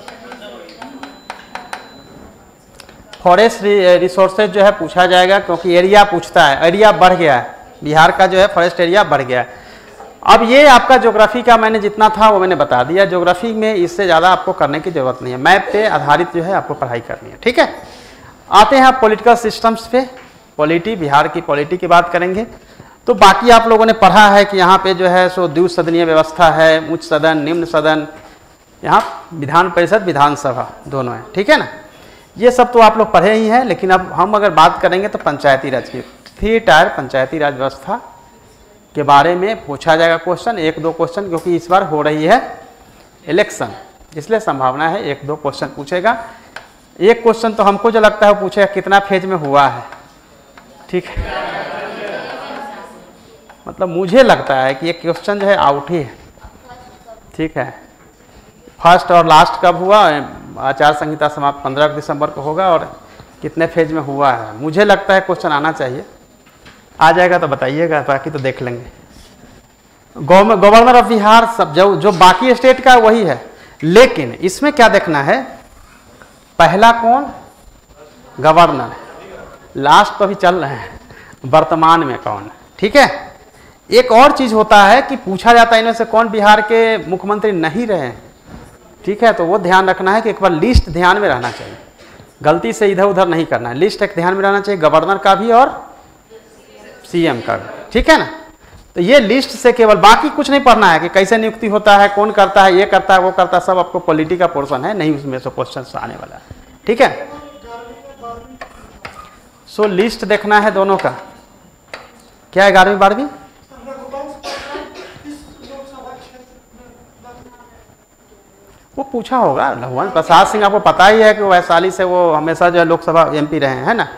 फॉरेस्ट रिसोर्सेज जो है पूछा जाएगा, क्योंकि एरिया पूछता है, एरिया बढ़ गया है बिहार का, जो है फॉरेस्ट एरिया बढ़ गया है। अब ये आपका ज्योग्राफी का मैंने जितना था वो मैंने बता दिया। ज्योग्राफी में इससे ज़्यादा आपको करने की जरूरत नहीं है, मैप पे आधारित जो है आपको पढ़ाई करनी है, ठीक है। आते हैं आप पॉलिटिकल सिस्टम्स पे, पॉलिटी, बिहार की पॉलिटी की बात करेंगे। तो बाकी आप लोगों ने पढ़ा है कि यहाँ पे जो है सो द्विसदनीय व्यवस्था है, उच्च सदन, निम्न सदन, यहाँ विधान परिषद, विधानसभा दोनों है, ठीक है ना। ये सब तो आप लोग पढ़े ही हैं, लेकिन अब हम अगर बात करेंगे तो पंचायती राज की थ्री टायर पंचायती राज व्यवस्था के बारे में पूछा जाएगा क्वेश्चन, एक दो क्वेश्चन, क्योंकि इस बार हो रही है इलेक्शन, इसलिए संभावना है एक दो क्वेश्चन पूछेगा। एक क्वेश्चन तो हमको जो लगता है वो पूछेगा कितना फेज में हुआ है, ठीक है, मतलब मुझे लगता है कि ये क्वेश्चन जो है आउट ही है, ठीक है। फर्स्ट और लास्ट कब हुआ, आचार संहिता समाप्त पंद्रह दिसंबर को होगा, और कितने फेज में हुआ है, मुझे लगता है क्वेश्चन आना चाहिए। आ जाएगा तो बताइएगा, बाकी तो देख लेंगे। गवर्नर ऑफ बिहार सब जो जो बाकी स्टेट का वही है, लेकिन इसमें क्या देखना है, पहला कौन, गवर्नर, लास्ट तो अभी चल रहे हैं, वर्तमान में कौन, ठीक है। एक और चीज होता है कि पूछा जाता है इनमें से कौन बिहार के मुख्यमंत्री नहीं रहे, ठीक है, तो वो ध्यान रखना है कि एक बार लिस्ट ध्यान में रहना चाहिए, गलती से इधर उधर नहीं करना है, लिस्ट एक ध्यान में रहना चाहिए, गवर्नर का भी और सीएम का भी, ठीक है ना। तो ये लिस्ट से केवल, बाकी कुछ नहीं पढ़ना है कि कैसे नियुक्ति होता है, कौन करता है, ये करता है वो करता है, सब आपको पॉलिटी का पोर्शन है, नहीं उसमें से क्वेश्चन आने वाला है, ठीक है। सो लिस्ट देखना है दोनों का, क्या है ग्यारहवीं बारहवीं, वो पूछा होगा। लखवंत प्रसाद सिंह आपको पता ही है कि वैशाली से वो हमेशा जो है लोकसभा एमपी रहे हैं, है ना।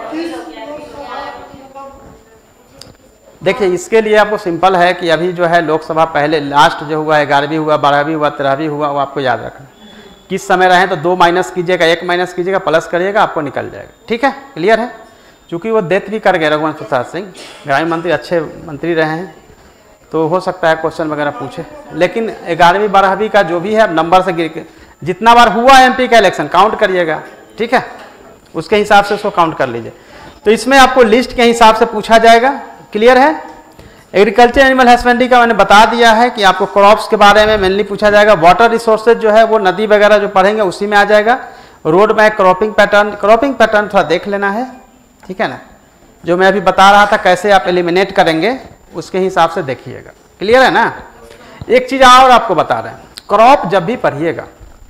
देखिए इसके लिए आपको सिंपल है कि अभी जो है लोकसभा पहले लास्ट जो हुआ है ग्यारहवीं हुआ, बारहवीं हुआ, तेरहवीं हुआ, वो आपको याद रखना। किस समय रहे तो दो माइनस कीजिएगा, एक माइनस कीजिएगा, प्लस करिएगा, आपको निकल जाएगा, ठीक है, क्लियर है। क्योंकि वो डेथ भी कर गए रघुवंश प्रसाद सिंह, ग्रामीण मंत्री अच्छे मंत्री रहे हैं, तो हो सकता है क्वेश्चन वगैरह पूछे। लेकिन ग्यारहवीं बारहवीं का जो भी है नंबर से गिर के जितना बार हुआ एमपी का इलेक्शन काउंट करिएगा, ठीक है, उसके हिसाब से उसको काउंट कर लीजिए। तो इसमें आपको लिस्ट के हिसाब से पूछा जाएगा, क्लियर है। एग्रीकल्चर एनिमल हस्बेंड्री का मैंने बता दिया है कि आपको क्रॉप्स के बारे में मेनली पूछा जाएगा। वाटर रिसोर्सेज जो है वो नदी वगैरह जो पढ़ेंगे उसी में आ जाएगा। रोड में क्रॉपिंग पैटर्न, क्रॉपिंग पैटर्न थोड़ा देख लेना है, ठीक है ना, जो मैं अभी बता रहा था कैसे आप एलिमिनेट करेंगे उसके हिसाब से देखिएगा, क्लियर है ना। एक चीज और आपको बता रहे हैं, क्रॉप जब भी पढ़िएगा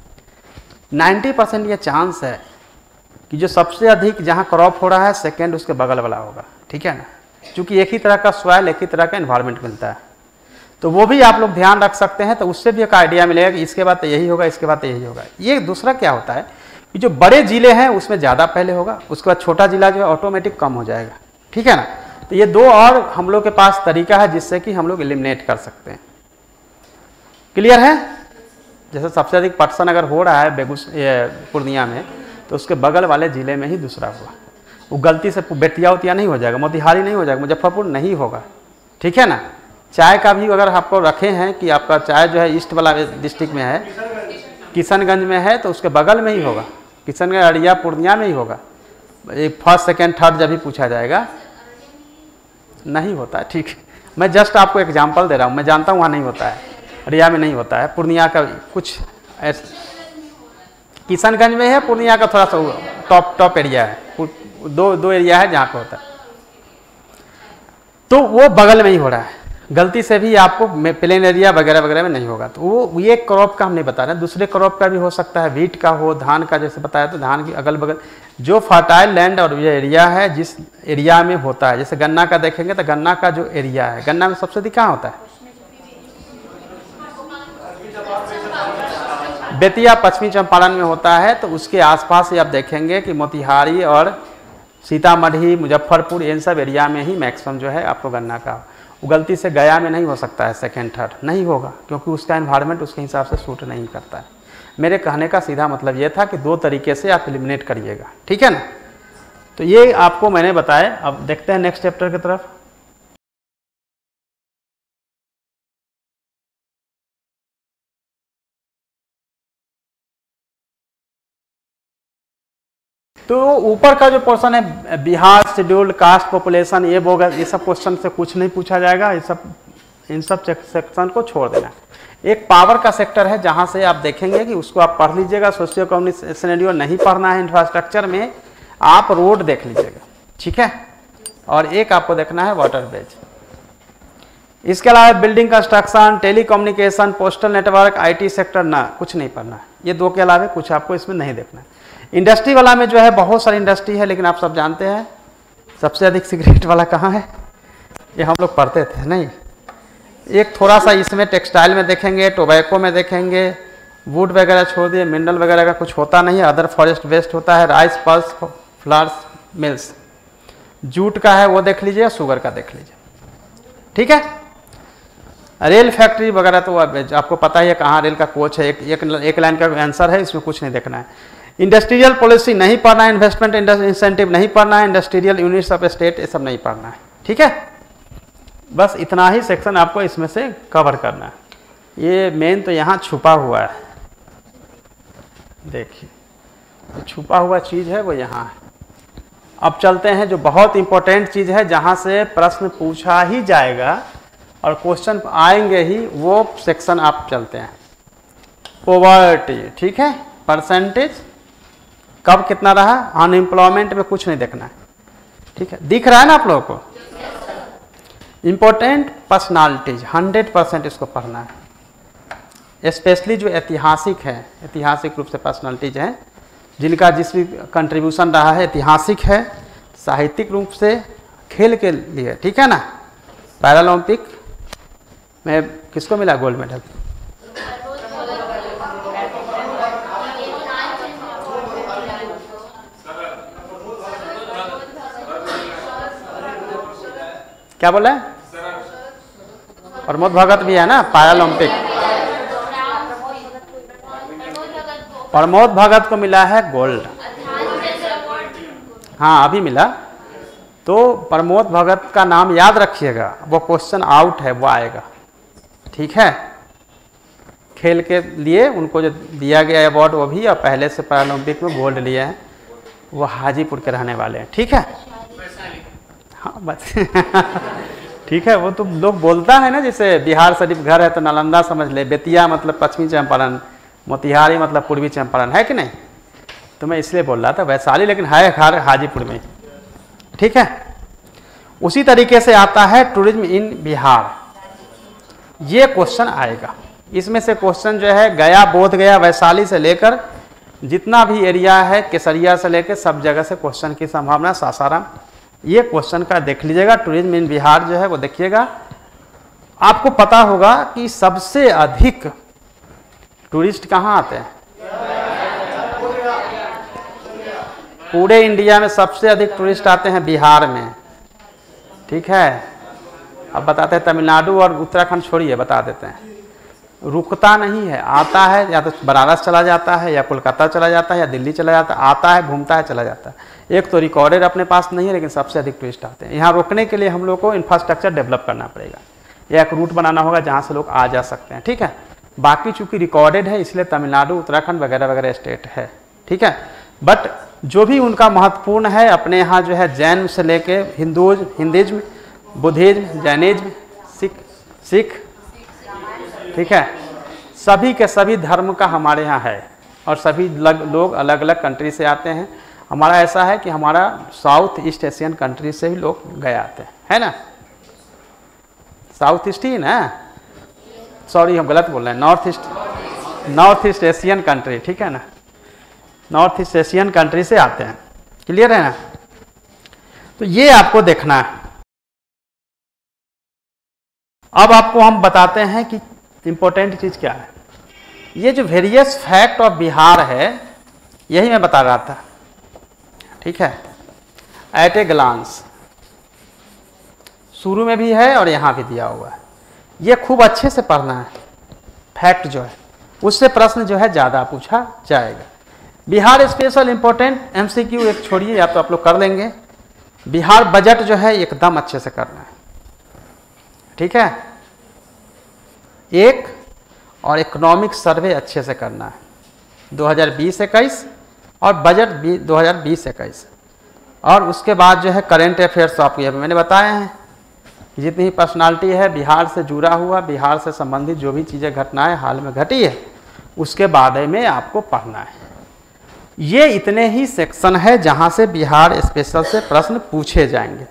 नब्बे परसेंट ये चांस है कि जो सबसे अधिक जहां क्रॉप हो रहा है सेकंड उसके बगल वाला होगा, ठीक है ना, क्योंकि एक ही तरह का सॉइल, एक ही तरह का एनवायरनमेंट मिलता है, तो वो भी आप लोग ध्यान रख सकते हैं। तो उससे भी एक आइडिया मिलेगा कि इसके बाद तो यही होगा, इसके बाद तो यही होगा। ये दूसरा क्या होता है कि जो बड़े जिले हैं उसमें ज़्यादा पहले होगा, उसके बाद छोटा जिला जो है ऑटोमेटिक कम हो जाएगा, ठीक है ना। तो ये दो और हम लोग के पास तरीका है जिससे कि हम लोग एलिमिनेट कर सकते हैं, क्लियर है। जैसे सबसे अधिक पर्सन अगर हो रहा है बेगूस पूर्णिया में, तो उसके बगल वाले जिले में ही दूसरा हुआ, वो गलती से बेतिया उतिया नहीं हो जाएगा, मोतिहारी नहीं हो जाएगा, मुजफ्फरपुर नहीं होगा, ठीक है ना। चाय का भी अगर आपको रखे हैं कि आपका चाय जो है ईस्ट वाला डिस्ट्रिक्ट में है, किशनगंज में है, तो उसके बगल में ही होगा, किशनगंज अरिया पूर्णिया में ही होगा। फर्स्ट सेकेंड थर्ड जब भी पूछा जाएगा नहीं होता है, ठीक है। मैं जस्ट आपको एग्जांपल दे रहा हूँ, मैं जानता हूँ वहाँ नहीं होता है, अरिया में नहीं होता है, पूर्णिया का कुछ ऐसा किशनगंज में है, पूर्णिया का थोड़ा सा टॉप टॉप एरिया है, दो दो एरिया है जहाँ पे होता है, तो वो बगल में ही हो रहा है। गलती से भी आपको प्लेन एरिया वगैरह वगैरह में नहीं होगा, तो वो ये क्रॉप का हम नहीं बता रहे हैं, दूसरे क्रॉप का भी हो सकता है, वीट का हो, धान का जैसे बताया, तो धान की अगल बगल जो फर्टाइल लैंड और ये एरिया है जिस एरिया में होता है। जैसे गन्ना का देखेंगे तो गन्ना का जो एरिया है, गन्ना में सबसे अधिक कहाँ होता है, बेतिया पश्चिमी चंपारण में होता है, तो उसके आसपास ही आप देखेंगे कि मोतिहारी और सीतामढ़ी, मुजफ्फरपुर, इन सब एरिया में ही मैक्सिमम जो है आपको गन्ना का। वो गलती से गया में नहीं हो सकता है, सेकेंड थर्ड नहीं होगा, क्योंकि उसका एनवायरनमेंट उसके हिसाब से सूट नहीं करता है। मेरे कहने का सीधा मतलब ये था कि दो तरीके से आप एलिमिनेट करिएगा, ठीक है ना। तो ये आपको मैंने बताया। अब देखते हैं नेक्स्ट चैप्टर की तरफ। तो ऊपर का जो पोर्शन है बिहार शेड्यूल्ड कास्ट पॉपुलेशन, ये बोगा, ये सब क्वेश्चन से कुछ नहीं पूछा जाएगा, ये सब इन सब सेक्शन को छोड़ देना। एक पावर का सेक्टर है जहां से आप देखेंगे कि उसको आप पढ़ लीजिएगा, सोशियो इकोनॉमिक सिनेरियो नहीं पढ़ना है, इंफ्रास्ट्रक्चर में आप रोड देख लीजिएगा, ठीक है। और एक आपको देखना है वाटर बेज। इसके अलावा building construction, telecommunication, postal network, IT sector ना कुछ नहीं पढ़ना है। ये दो के अलावा कुछ आपको इसमें नहीं देखना है। इंडस्ट्री वाला में जो है बहुत सारी इंडस्ट्री है, लेकिन आप सब जानते हैं सबसे अधिक सिगरेट वाला कहाँ है, ये हम लोग पढ़ते थे नहीं। एक थोड़ा सा इसमें टेक्सटाइल में देखेंगे, टोबैको में देखेंगे, वुड वगैरह छोड़ दिए, मिनरल वगैरह का कुछ होता नहीं है, अदर फॉरेस्ट वेस्ट होता है, rice pulse flour mills, jute का है वो देख लीजिए, शुगर का देख लीजिए, ठीक है। रेल फैक्ट्री वगैरह तो आपको पता ही है कहाँ रेल का कोच है, एक एक, एक लाइन का आंसर है, इसमें कुछ नहीं देखना है। इंडस्ट्रियल पॉलिसी नहीं पढ़ना है, इन्वेस्टमेंट इंसेंटिव नहीं पढ़ना है, इंडस्ट्रियल यूनिट्स ऑफ स्टेट ये सब नहीं पढ़ना है, ठीक है। बस इतना ही सेक्शन आपको इसमें से कवर करना है। ये मेन तो यहाँ छुपा हुआ है, देखिए तो छुपा हुआ चीज़ है वो यहाँ है। अब चलते हैं जो बहुत इंपॉर्टेंट चीज़ है, जहाँ से प्रश्न पूछा ही जाएगा और क्वेश्चन आएंगे ही, वो सेक्शन आप चलते हैं। पॉवर्टी, ठीक है, परसेंटेज कब कितना रहा, अनएम्प्लॉयमेंट में कुछ नहीं देखना है, ठीक है। दिख रहा है ना आप लोगों को। इंपॉर्टेंट पर्सनालिटीज हंड्रेड परसेंट इसको पढ़ना है, स्पेशली जो ऐतिहासिक है, ऐतिहासिक रूप से पर्सनालिटीज हैं जिनका जिस भी कंट्रीब्यूशन रहा है, ऐतिहासिक है, साहित्यिक रूप से, खेल के लिए, ठीक है ना। पैरालंपिक में किसको मिला गोल्ड मेडल, क्या बोला है, प्रमोद भगत भी है ना पैरालंपिक। प्रमोद भगत को मिला है गोल्ड, हाँ अभी मिला। तो प्रमोद भगत का नाम याद रखिएगा, वो क्वेश्चन आउट है, वो आएगा, ठीक है। खेल के लिए उनको जो दिया गया अवार्ड वो भी, और पहले से पैरालंपिक में गोल्ड लिए हैं, वो हाजीपुर के रहने वाले हैं, ठीक है। हाँ बस ठीक है। वो तो लोग बोलता है ना, जैसे बिहार शरीफ घर है तो नालंदा समझ ले, बेतिया मतलब पश्चिमी चंपारण, मोतिहारी मतलब पूर्वी चंपारण, है कि नहीं। तो मैं इसलिए बोल रहा था वैशाली, लेकिन है घर हाजीपुर में, ठीक है। उसी तरीके से आता है टूरिज्म इन बिहार, ये क्वेश्चन आएगा। इसमें से क्वेश्चन जो है गया, बोध गया, वैशाली से लेकर जितना भी एरिया है, केसरिया से लेकर सब जगह से क्वेश्चन की संभावना, सासाराम, ये क्वेश्चन का देख लीजिएगा। टूरिज्म इन बिहार जो है वो देखिएगा। आपको पता होगा कि सबसे अधिक टूरिस्ट कहाँ आते हैं, पूरे इंडिया में सबसे अधिक टूरिस्ट आते हैं बिहार में, ठीक है। अब बताते हैं तमिलनाडु और उत्तराखंड छोड़िए, बता देते हैं। रुकता नहीं है, आता है, या तो बनारस चला जाता है, या कोलकाता चला जाता है, या दिल्ली चला जाता है, आता है, घूमता है, चला जाता है। एक तो रिकॉर्डेड अपने पास नहीं है, लेकिन सबसे अधिक टूरिस्ट आते हैं। यहाँ रोकने के लिए हम लोग को इंफ्रास्ट्रक्चर डेवलप करना पड़ेगा, या एक रूट बनाना होगा जहाँ से लोग आ जा सकते हैं, ठीक है। बाकी चूंकि रिकॉर्डेड है इसलिए तमिलनाडु, उत्तराखंड वगैरह वगैरह स्टेट है, ठीक है। बट जो भी उनका महत्वपूर्ण है, अपने यहाँ जो है जैन से लेके हिंदूज हिंदुइज्म, बुद्धिज्म, जैनिज्म, सिख सिख ठीक है, सभी के सभी धर्म का हमारे यहाँ है, और सभी लग, लोग अलग अलग कंट्री से आते हैं। हमारा ऐसा है कि हमारा साउथ ईस्ट एशियन कंट्री से भी लोग गए आते हैं, है ना। साउथ ईस्ट ही ना, सॉरी हम गलत बोल रहे हैं, north east, north east Asian country, ठीक है ना, नॉर्थ ईस्ट एशियन कंट्री से आते हैं, क्लियर है ना। तो ये आपको देखना है। अब आपको हम बताते हैं कि इंपॉर्टेंट चीज क्या है। ये जो वेरियस फैक्ट ऑफ बिहार है, यही मैं बता रहा था, ठीक है। एट ए ग्लांस शुरू में भी है और यहाँ भी दिया हुआ है। ये खूब अच्छे से पढ़ना है, फैक्ट जो है उससे प्रश्न जो है ज़्यादा पूछा जाएगा। बिहार स्पेशल इंपॉर्टेंट एमसीक्यू एक छोड़िए, या तो आप लोग कर लेंगे। बिहार बजट जो है एकदम अच्छे से करना है, ठीक है। एक और इकोनॉमिक सर्वे अच्छे से करना है दो हज़ार बीस इक्कीस और बजट दो हज़ार बीस इक्कीस, और उसके बाद जो है करेंट अफेयर्स तो आपको ये मैंने बताए हैं। जितनी ही पर्सनालिटी है बिहार से जुड़ा हुआ, बिहार से संबंधित जो भी चीज़ें घटनाएं हाल में घटी है, उसके बारे में आपको पढ़ना है। ये इतने ही सेक्शन है जहां से बिहार स्पेशल से प्रश्न पूछे जाएंगे।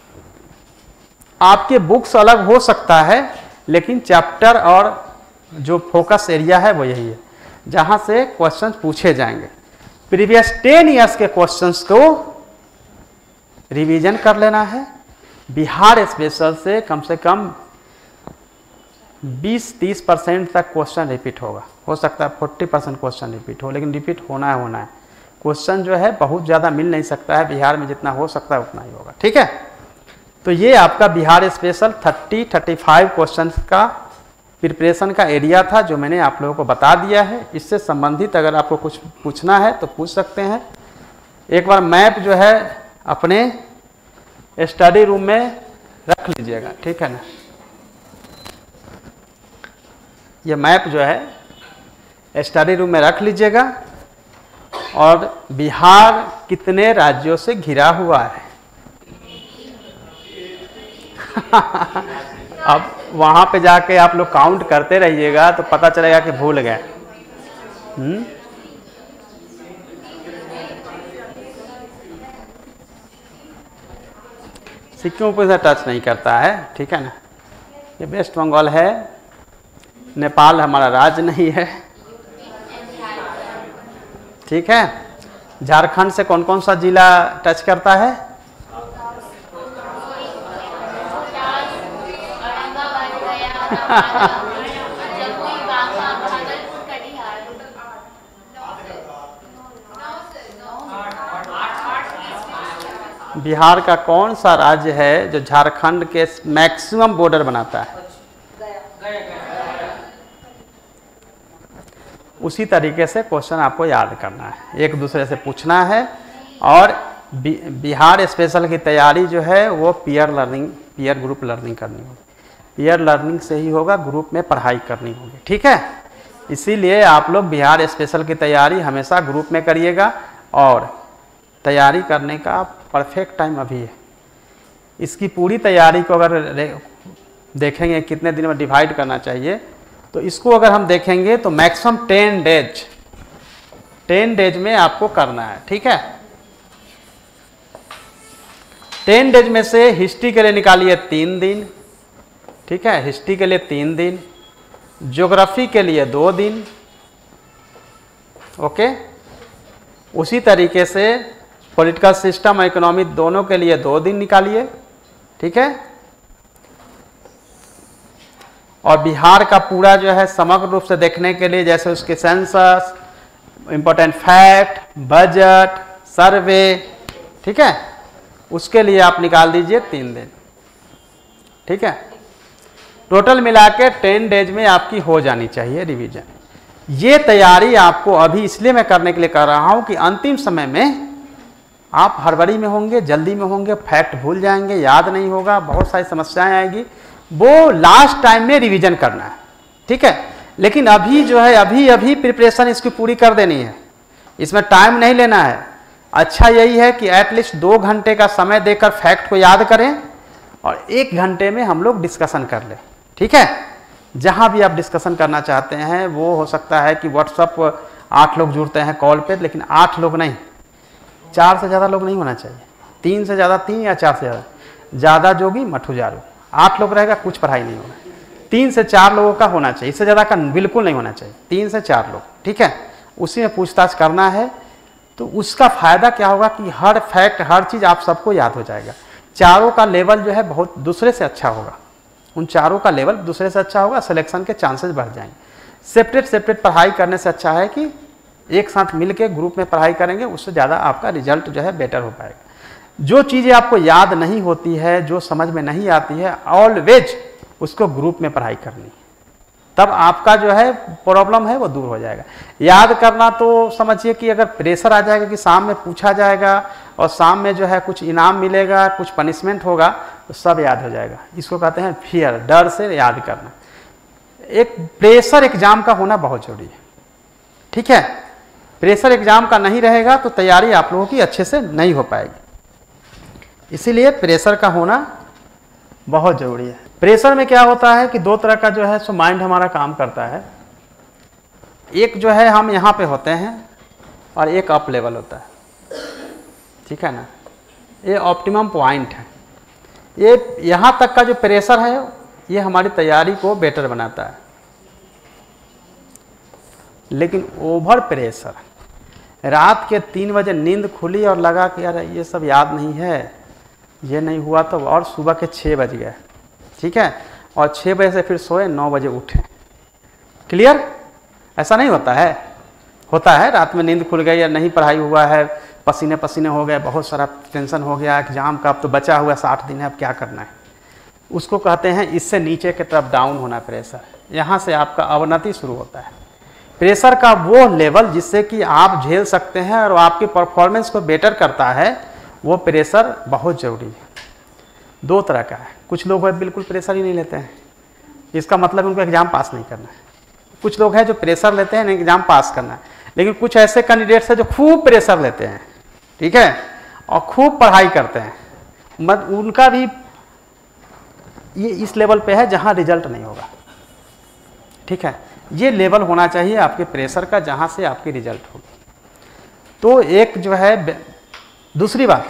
आपके बुक्स अलग हो सकता है, लेकिन चैप्टर और जो फोकस एरिया है वो यही है जहां से क्वेश्चन पूछे जाएंगे। प्रीवियस टेन ईयर्स के क्वेश्चंस को रिवीजन कर लेना है। बिहार स्पेशल से कम से कम बीस तीस परसेंट तक क्वेश्चन रिपीट होगा, हो सकता है चालीस परसेंट क्वेश्चन रिपीट हो, लेकिन रिपीट होना है होना है। क्वेश्चन जो है बहुत ज़्यादा मिल नहीं सकता है, बिहार में जितना हो सकता है उतना ही होगा, ठीक है। तो ये आपका बिहार स्पेशल तीस पैंतीस क्वेश्चन का प्रिपरेशन का एरिया था जो मैंने आप लोगों को बता दिया है। इससे संबंधित अगर आपको कुछ पूछना है तो पूछ सकते हैं। एक बार मैप जो है अपने स्टडी रूम में रख लीजिएगा, ठीक है ना। ये मैप जो है स्टडी रूम में रख लीजिएगा। और बिहार कितने राज्यों से घिरा हुआ है अब वहां पे जाके आप लोग काउंट करते रहिएगा तो पता चलेगा कि भूल गए। हम्म सिक्किम पे से टच नहीं करता है, ठीक है ना। ये वेस्ट बंगाल है, नेपाल हमारा राज्य नहीं है, ठीक है। झारखंड से कौन कौन सा जिला टच करता है? बिहार का कौन सा राज्य है जो झारखंड के मैक्सिमम बॉर्डर बनाता है? उसी तरीके से क्वेश्चन आपको याद करना है, एक दूसरे से पूछना है। और बि, बिहार स्पेशल की तैयारी जो है वो peer learning, peer group learning करनी होगी। पीयर लर्निंग से ही होगा, ग्रुप में पढ़ाई करनी होगी, ठीक है। इसीलिए आप लोग बिहार स्पेशल की तैयारी हमेशा ग्रुप में करिएगा। और तैयारी करने का परफेक्ट टाइम अभी है। इसकी पूरी तैयारी को अगर देखेंगे कितने दिन में डिवाइड करना चाहिए, तो इसको अगर हम देखेंगे तो maximum ten days ten days में आपको करना है, ठीक है। टेन डेज में से हिस्ट्री के लिए निकालिए तीन दिन, ठीक है। हिस्ट्री के लिए तीन दिन, ज्योग्राफी के लिए दो दिन, ओके। उसी तरीके से पॉलिटिकल सिस्टम और इकोनॉमी दोनों के लिए दो दिन निकालिए, ठीक है। और बिहार का पूरा जो है समग्र रूप से देखने के लिए, जैसे उसके census, important fact, budget, survey, ठीक है, उसके लिए आप निकाल दीजिए तीन दिन, ठीक है। टोटल मिला के टेन डेज में आपकी हो जानी चाहिए रिवीजन। ये तैयारी आपको अभी इसलिए मैं करने के लिए कर रहा हूं कि अंतिम समय में आप हड़बड़ी में होंगे, जल्दी में होंगे, फैक्ट भूल जाएंगे, याद नहीं होगा, बहुत सारी समस्याएं आएगी। वो लास्ट टाइम में रिवीजन करना है, ठीक है। लेकिन अभी जो है अभी अभी प्रिपरेशन इसकी पूरी कर देनी है, इसमें टाइम नहीं लेना है। अच्छा यही है कि एटलीस्ट दो घंटे का समय देकर फैक्ट को याद करें और एक घंटे में हम लोग डिस्कशन कर लें, ठीक है। जहां भी आप डिस्कशन करना चाहते हैं, वो हो सकता है कि व्हाट्सअप आठ लोग जुड़ते हैं कॉल पे, लेकिन आठ लोग नहीं, चार से ज़्यादा लोग नहीं होना चाहिए। तीन से ज़्यादा तीन या चार से ज़्यादा, ज़्यादा जोगी मठुजारू। आठ लोग रहेगा कुछ पढ़ाई नहीं होगा। तीन से चार लोगों का होना चाहिए, इससे ज़्यादा का बिल्कुल नहीं होना चाहिए। तीन से चार लोग, ठीक है। उसी में पूछताछ करना है। तो उसका फ़ायदा क्या होगा कि हर फैक्ट, हर चीज़ आप सबको याद हो जाएगा। चारों का लेवल जो है बहुत दूसरे से अच्छा होगा, उन चारों का लेवल दूसरे से अच्छा होगा, सिलेक्शन के चांसेस बढ़ जाएंगे। सेपरेट सेपरेट पढ़ाई करने से अच्छा है कि एक साथ मिलके ग्रुप में पढ़ाई करेंगे, उससे ज़्यादा आपका रिजल्ट जो है बेटर हो पाएगा। जो चीज़ें आपको याद नहीं होती है, जो समझ में नहीं आती है, ऑलवेज उसको ग्रुप में पढ़ाई करनी है, तब आपका जो है प्रॉब्लम है वो दूर हो जाएगा। याद करना तो समझिए कि अगर प्रेशर आ जाएगा कि शाम में पूछा जाएगा और शाम में जो है कुछ इनाम मिलेगा, कुछ पनिशमेंट होगा, तो सब याद हो जाएगा। इसको कहते हैं फियर, डर से याद करना। एक प्रेशर एग्जाम का होना बहुत जरूरी है, ठीक है। प्रेशर एग्जाम का नहीं रहेगा तो तैयारी आप लोगों की अच्छे से नहीं हो पाएगी, इसीलिए प्रेशर का होना बहुत जरूरी है। प्रेशर में क्या होता है कि दो तरह का जो है सो माइंड हमारा काम करता है। एक जो है हम यहाँ पे होते हैं और एक अप लेवल होता है, ठीक है ना। ये ऑप्टिमम पॉइंट है। ये यहाँ तक का जो प्रेशर है ये हमारी तैयारी को बेटर बनाता है। लेकिन ओवर प्रेशर, रात के तीन बजे नींद खुली और लगा कि यार ये सब याद नहीं है, ये नहीं हुआ तो, और सुबह के छः बज गए, ठीक है, और छः बजे से फिर सोए, नौ बजे उठे। क्लियर? ऐसा नहीं होता है? होता है, रात में नींद खुल गई या नहीं पढ़ाई हुआ है, पसीने पसीने हो गए, बहुत सारा टेंशन हो गया, एग्जाम का अब तो बचा हुआ साठ दिन है, अब क्या करना है, उसको कहते हैं इससे नीचे की तरफ डाउन होना प्रेशर। यहाँ से आपका अवनति शुरू होता है। प्रेशर का वो लेवल जिससे कि आप झेल सकते हैं और आपकी परफॉर्मेंस को बेटर करता है, वो प्रेशर बहुत ज़रूरी है। दो तरह का है, कुछ लोग बिल्कुल प्रेशर ही नहीं लेते हैं, इसका मतलब उनको एग्ज़ाम पास नहीं करना है। कुछ लोग हैं जो प्रेशर लेते हैं, एग्ज़ाम पास करना है। लेकिन कुछ ऐसे कैंडिडेट्स हैं जो खूब प्रेशर लेते हैं, ठीक है, और खूब पढ़ाई करते हैं, मत उनका भी ये इस लेवल पे है जहाँ रिजल्ट नहीं होगा, ठीक है। ये लेवल होना चाहिए आपके प्रेशर का जहाँ से आपकी रिजल्ट होगी। तो एक जो है दूसरी बात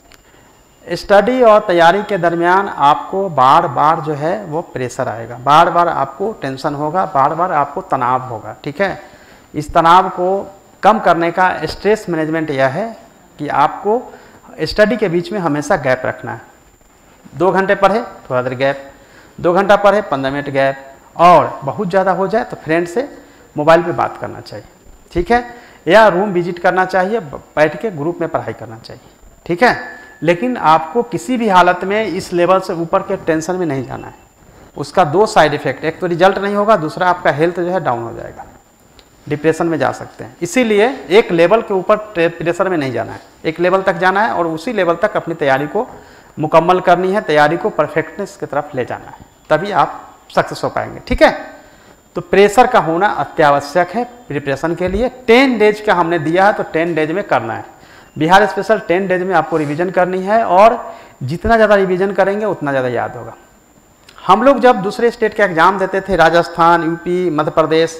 है, स्टडी और तैयारी के दरमियान आपको बार बार जो है वो प्रेशर आएगा, बार बार आपको टेंशन होगा, बार बार आपको तनाव होगा, ठीक है। इस तनाव को कम करने का स्ट्रेस मैनेजमेंट यह है कि आपको स्टडी के बीच में हमेशा गैप रखना है। दो घंटे पढ़े थोड़ा देर गैप, दो घंटा पढ़े पंद्रह मिनट गैप, और बहुत ज़्यादा हो जाए तो फ्रेंड से मोबाइल पे बात करना चाहिए, ठीक है, या रूम विजिट करना चाहिए, बैठ के ग्रुप में पढ़ाई करना चाहिए, ठीक है। लेकिन आपको किसी भी हालत में इस लेवल से ऊपर के टेंशन में नहीं जाना है। उसका दो साइड इफेक्ट, एक तो रिजल्ट नहीं होगा, दूसरा आपका हेल्थ जो है डाउन हो जाएगा, डिप्रेशन में जा सकते हैं। इसीलिए एक लेवल के ऊपर प्रेशर में नहीं जाना है, एक लेवल तक जाना है और उसी लेवल तक अपनी तैयारी को मुकम्मल करनी है, तैयारी को परफेक्टनेस की तरफ ले जाना है, तभी आप सक्सेस हो पाएंगे, ठीक है। तो प्रेशर का होना अत्यावश्यक है प्रिपरेशन के लिए। टेन डेज का हमने दिया है तो टेन डेज में करना है। बिहार स्पेशल टेन डेज में आपको रिवीजन करनी है, और जितना ज़्यादा रिवीजन करेंगे उतना ज़्यादा याद होगा। हम लोग जब दूसरे स्टेट के एग्जाम देते थे, राजस्थान, यूपी, मध्य प्रदेश,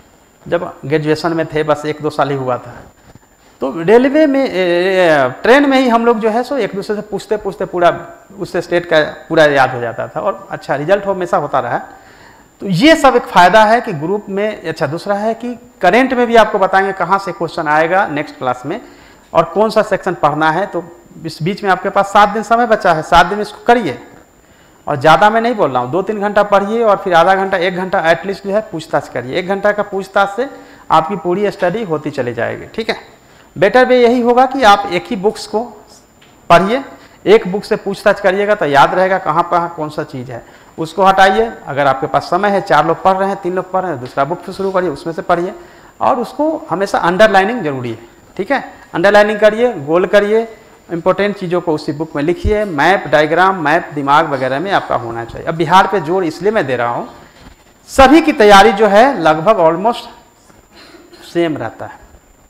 जब ग्रेजुएशन में थे, बस एक दो साल ही हुआ था, तो रेलवे में ट्रेन में ही हम लोग जो है सो एक दूसरे से पूछते पूछते पूरा उस स्टेट का पूरा याद हो जाता था, और अच्छा रिजल्ट हमेशा होता रहा। तो ये सब एक फ़ायदा है कि ग्रुप में। अच्छा, दूसरा है कि करेंट में भी आपको बताएंगे कहाँ से क्वेश्चन आएगा नेक्स्ट क्लास में, और कौन सा सेक्शन पढ़ना है। तो इस बीच में आपके पास सात दिन समय बचा है, सात दिन में इसको करिए, और ज़्यादा मैं नहीं बोल रहा हूँ, दो तीन घंटा पढ़िए और फिर आधा घंटा एक घंटा एटलीस्ट जो है पूछताछ करिए। एक घंटा का पूछताछ से आपकी पूरी स्टडी होती चली जाएगी, ठीक है। बेटर वे यही होगा कि आप एक ही बुक्स को पढ़िए, एक बुक से पूछताछ करिएगा तो याद रहेगा कहाँ पर कौन सा चीज़ है। उसको हटाइए, अगर आपके पास समय है, चार लोग पढ़ रहे हैं, तीन लोग पढ़ रहे हैं, दूसरा बुक से शुरू करिए, उसमें से पढ़िए, और उसको हमेशा अंडरलाइनिंग जरूरी है, ठीक है। अंडरलाइनिंग करिए, गोल करिए, इंपॉर्टेंट चीज़ों को उसी बुक में लिखिए। मैप, डायग्राम, मैप दिमाग वगैरह में आपका होना चाहिए। अब बिहार पे जोर इसलिए मैं दे रहा हूँ, सभी की तैयारी जो है लगभग ऑलमोस्ट सेम रहता है।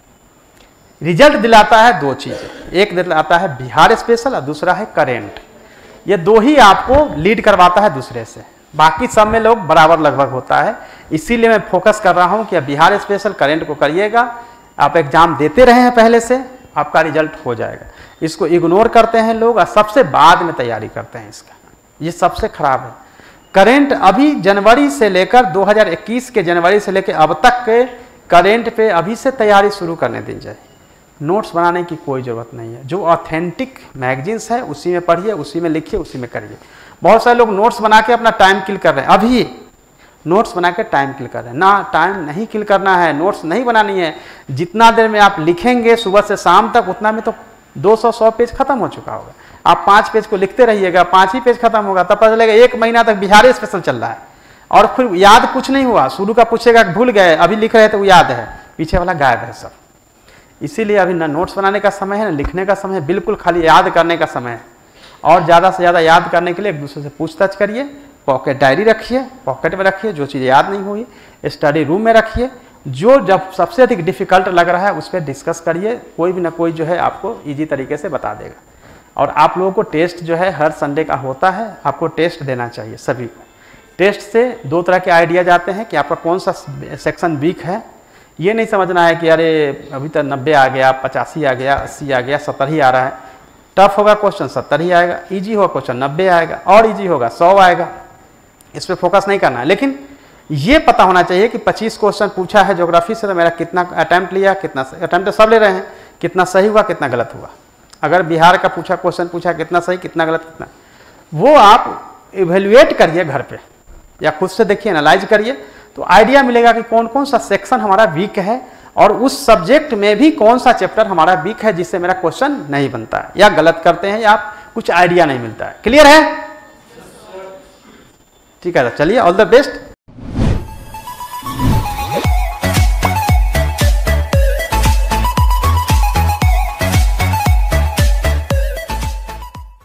रिजल्ट दिलाता है दो चीज़ें, एक दिलाता है बिहार स्पेशल और दूसरा है करेंट। ये दो ही आपको लीड करवाता है दूसरे से, बाकी सब में लोग बराबर लगभग होता है। इसीलिए मैं फोकस कर रहा हूँ कि बिहार स्पेशल करेंट को करिएगा। आप एग्जाम देते रहे हैं पहले से, आपका रिजल्ट हो जाएगा। इसको इग्नोर करते हैं लोग और सबसे बाद में तैयारी करते हैं इसका, ये सबसे खराब है। करेंट अभी जनवरी से लेकर दो हज़ार इक्कीस के जनवरी से लेकर अब तक के करेंट पे अभी से तैयारी शुरू करने दी जाए। नोट्स बनाने की कोई ज़रूरत नहीं है। जो ऑथेंटिक मैगजीन्स है उसी में पढ़िए, उसी में लिखिए, उसी में करिए। बहुत सारे लोग नोट्स बना के अपना टाइम किल कर रहे हैं, अभी नोट्स बना के टाइम किल कर रहे हैं ना। टाइम नहीं किल करना है, नोट्स नहीं बनानी है। जितना देर में आप लिखेंगे सुबह से शाम तक, उतना में तो दो सौ सौ पेज खत्म हो चुका होगा। आप पाँच पेज को लिखते रहिएगा, पाँच ही पेज खत्म होगा, तब पता चलेगा एक महीना तक बिहार स्पेशल चल रहा है और फिर याद कुछ नहीं हुआ। शुरू का पूछेगा भूल गए, अभी लिख रहे तो वो याद है, पीछे वाला गायब है सब। इसीलिए अभी ना नोट्स बनाने का समय है, ना लिखने का समय है, बिल्कुल खाली याद करने का समय है। और ज़्यादा से ज़्यादा याद करने के लिए एक दूसरे से पूछताछ करिए। पॉकेट डायरी रखिए, पॉकेट में रखिए, जो चीज़ याद नहीं हुई स्टडी रूम में रखिए। जो जब सबसे अधिक डिफिकल्ट लग रहा है उस पर डिस्कस करिए, कोई भी ना कोई जो है आपको ईजी तरीके से बता देगा। और आप लोगों को टेस्ट जो है हर संडे का होता है, आपको टेस्ट देना चाहिए सभी को। टेस्ट से दो तरह के आइडियाज आते हैं कि आपका कौन सा सेक्शन वीक है। ये नहीं समझना है कि अरे अभी तक नब्बे आ गया, पचासी आ गया, अस्सी आ गया, सत्तर ही आ रहा है। टफ होगा क्वेश्चन सत्तर ही आएगा, ईजी होगा क्वेश्चन नब्बे आएगा, और ईजी होगा सौ आएगा। इस पर फोकस नहीं करना है। लेकिन ये पता होना चाहिए कि पच्चीस क्वेश्चन पूछा है ज्योग्राफी से, तो मेरा कितना अटैम्प्ट लिया, कितना अटैम्प्ट तो सब ले रहे हैं, कितना सही हुआ कितना गलत हुआ। अगर बिहार का पूछा क्वेश्चन पूछा कितना सही कितना गलत कितना, वो आप इवेल्युएट करिए घर पे या खुद से देखिए, एनालाइज करिए, तो आइडिया मिलेगा कि कौन कौन सा सेक्शन हमारा वीक है और उस सब्जेक्ट में भी कौन सा चैप्टर हमारा वीक है जिससे मेरा क्वेश्चन नहीं बनता है या गलत करते हैं या कुछ आइडिया नहीं मिलता है। क्लियर है? ठीक है, चलिए ऑल द बेस्ट।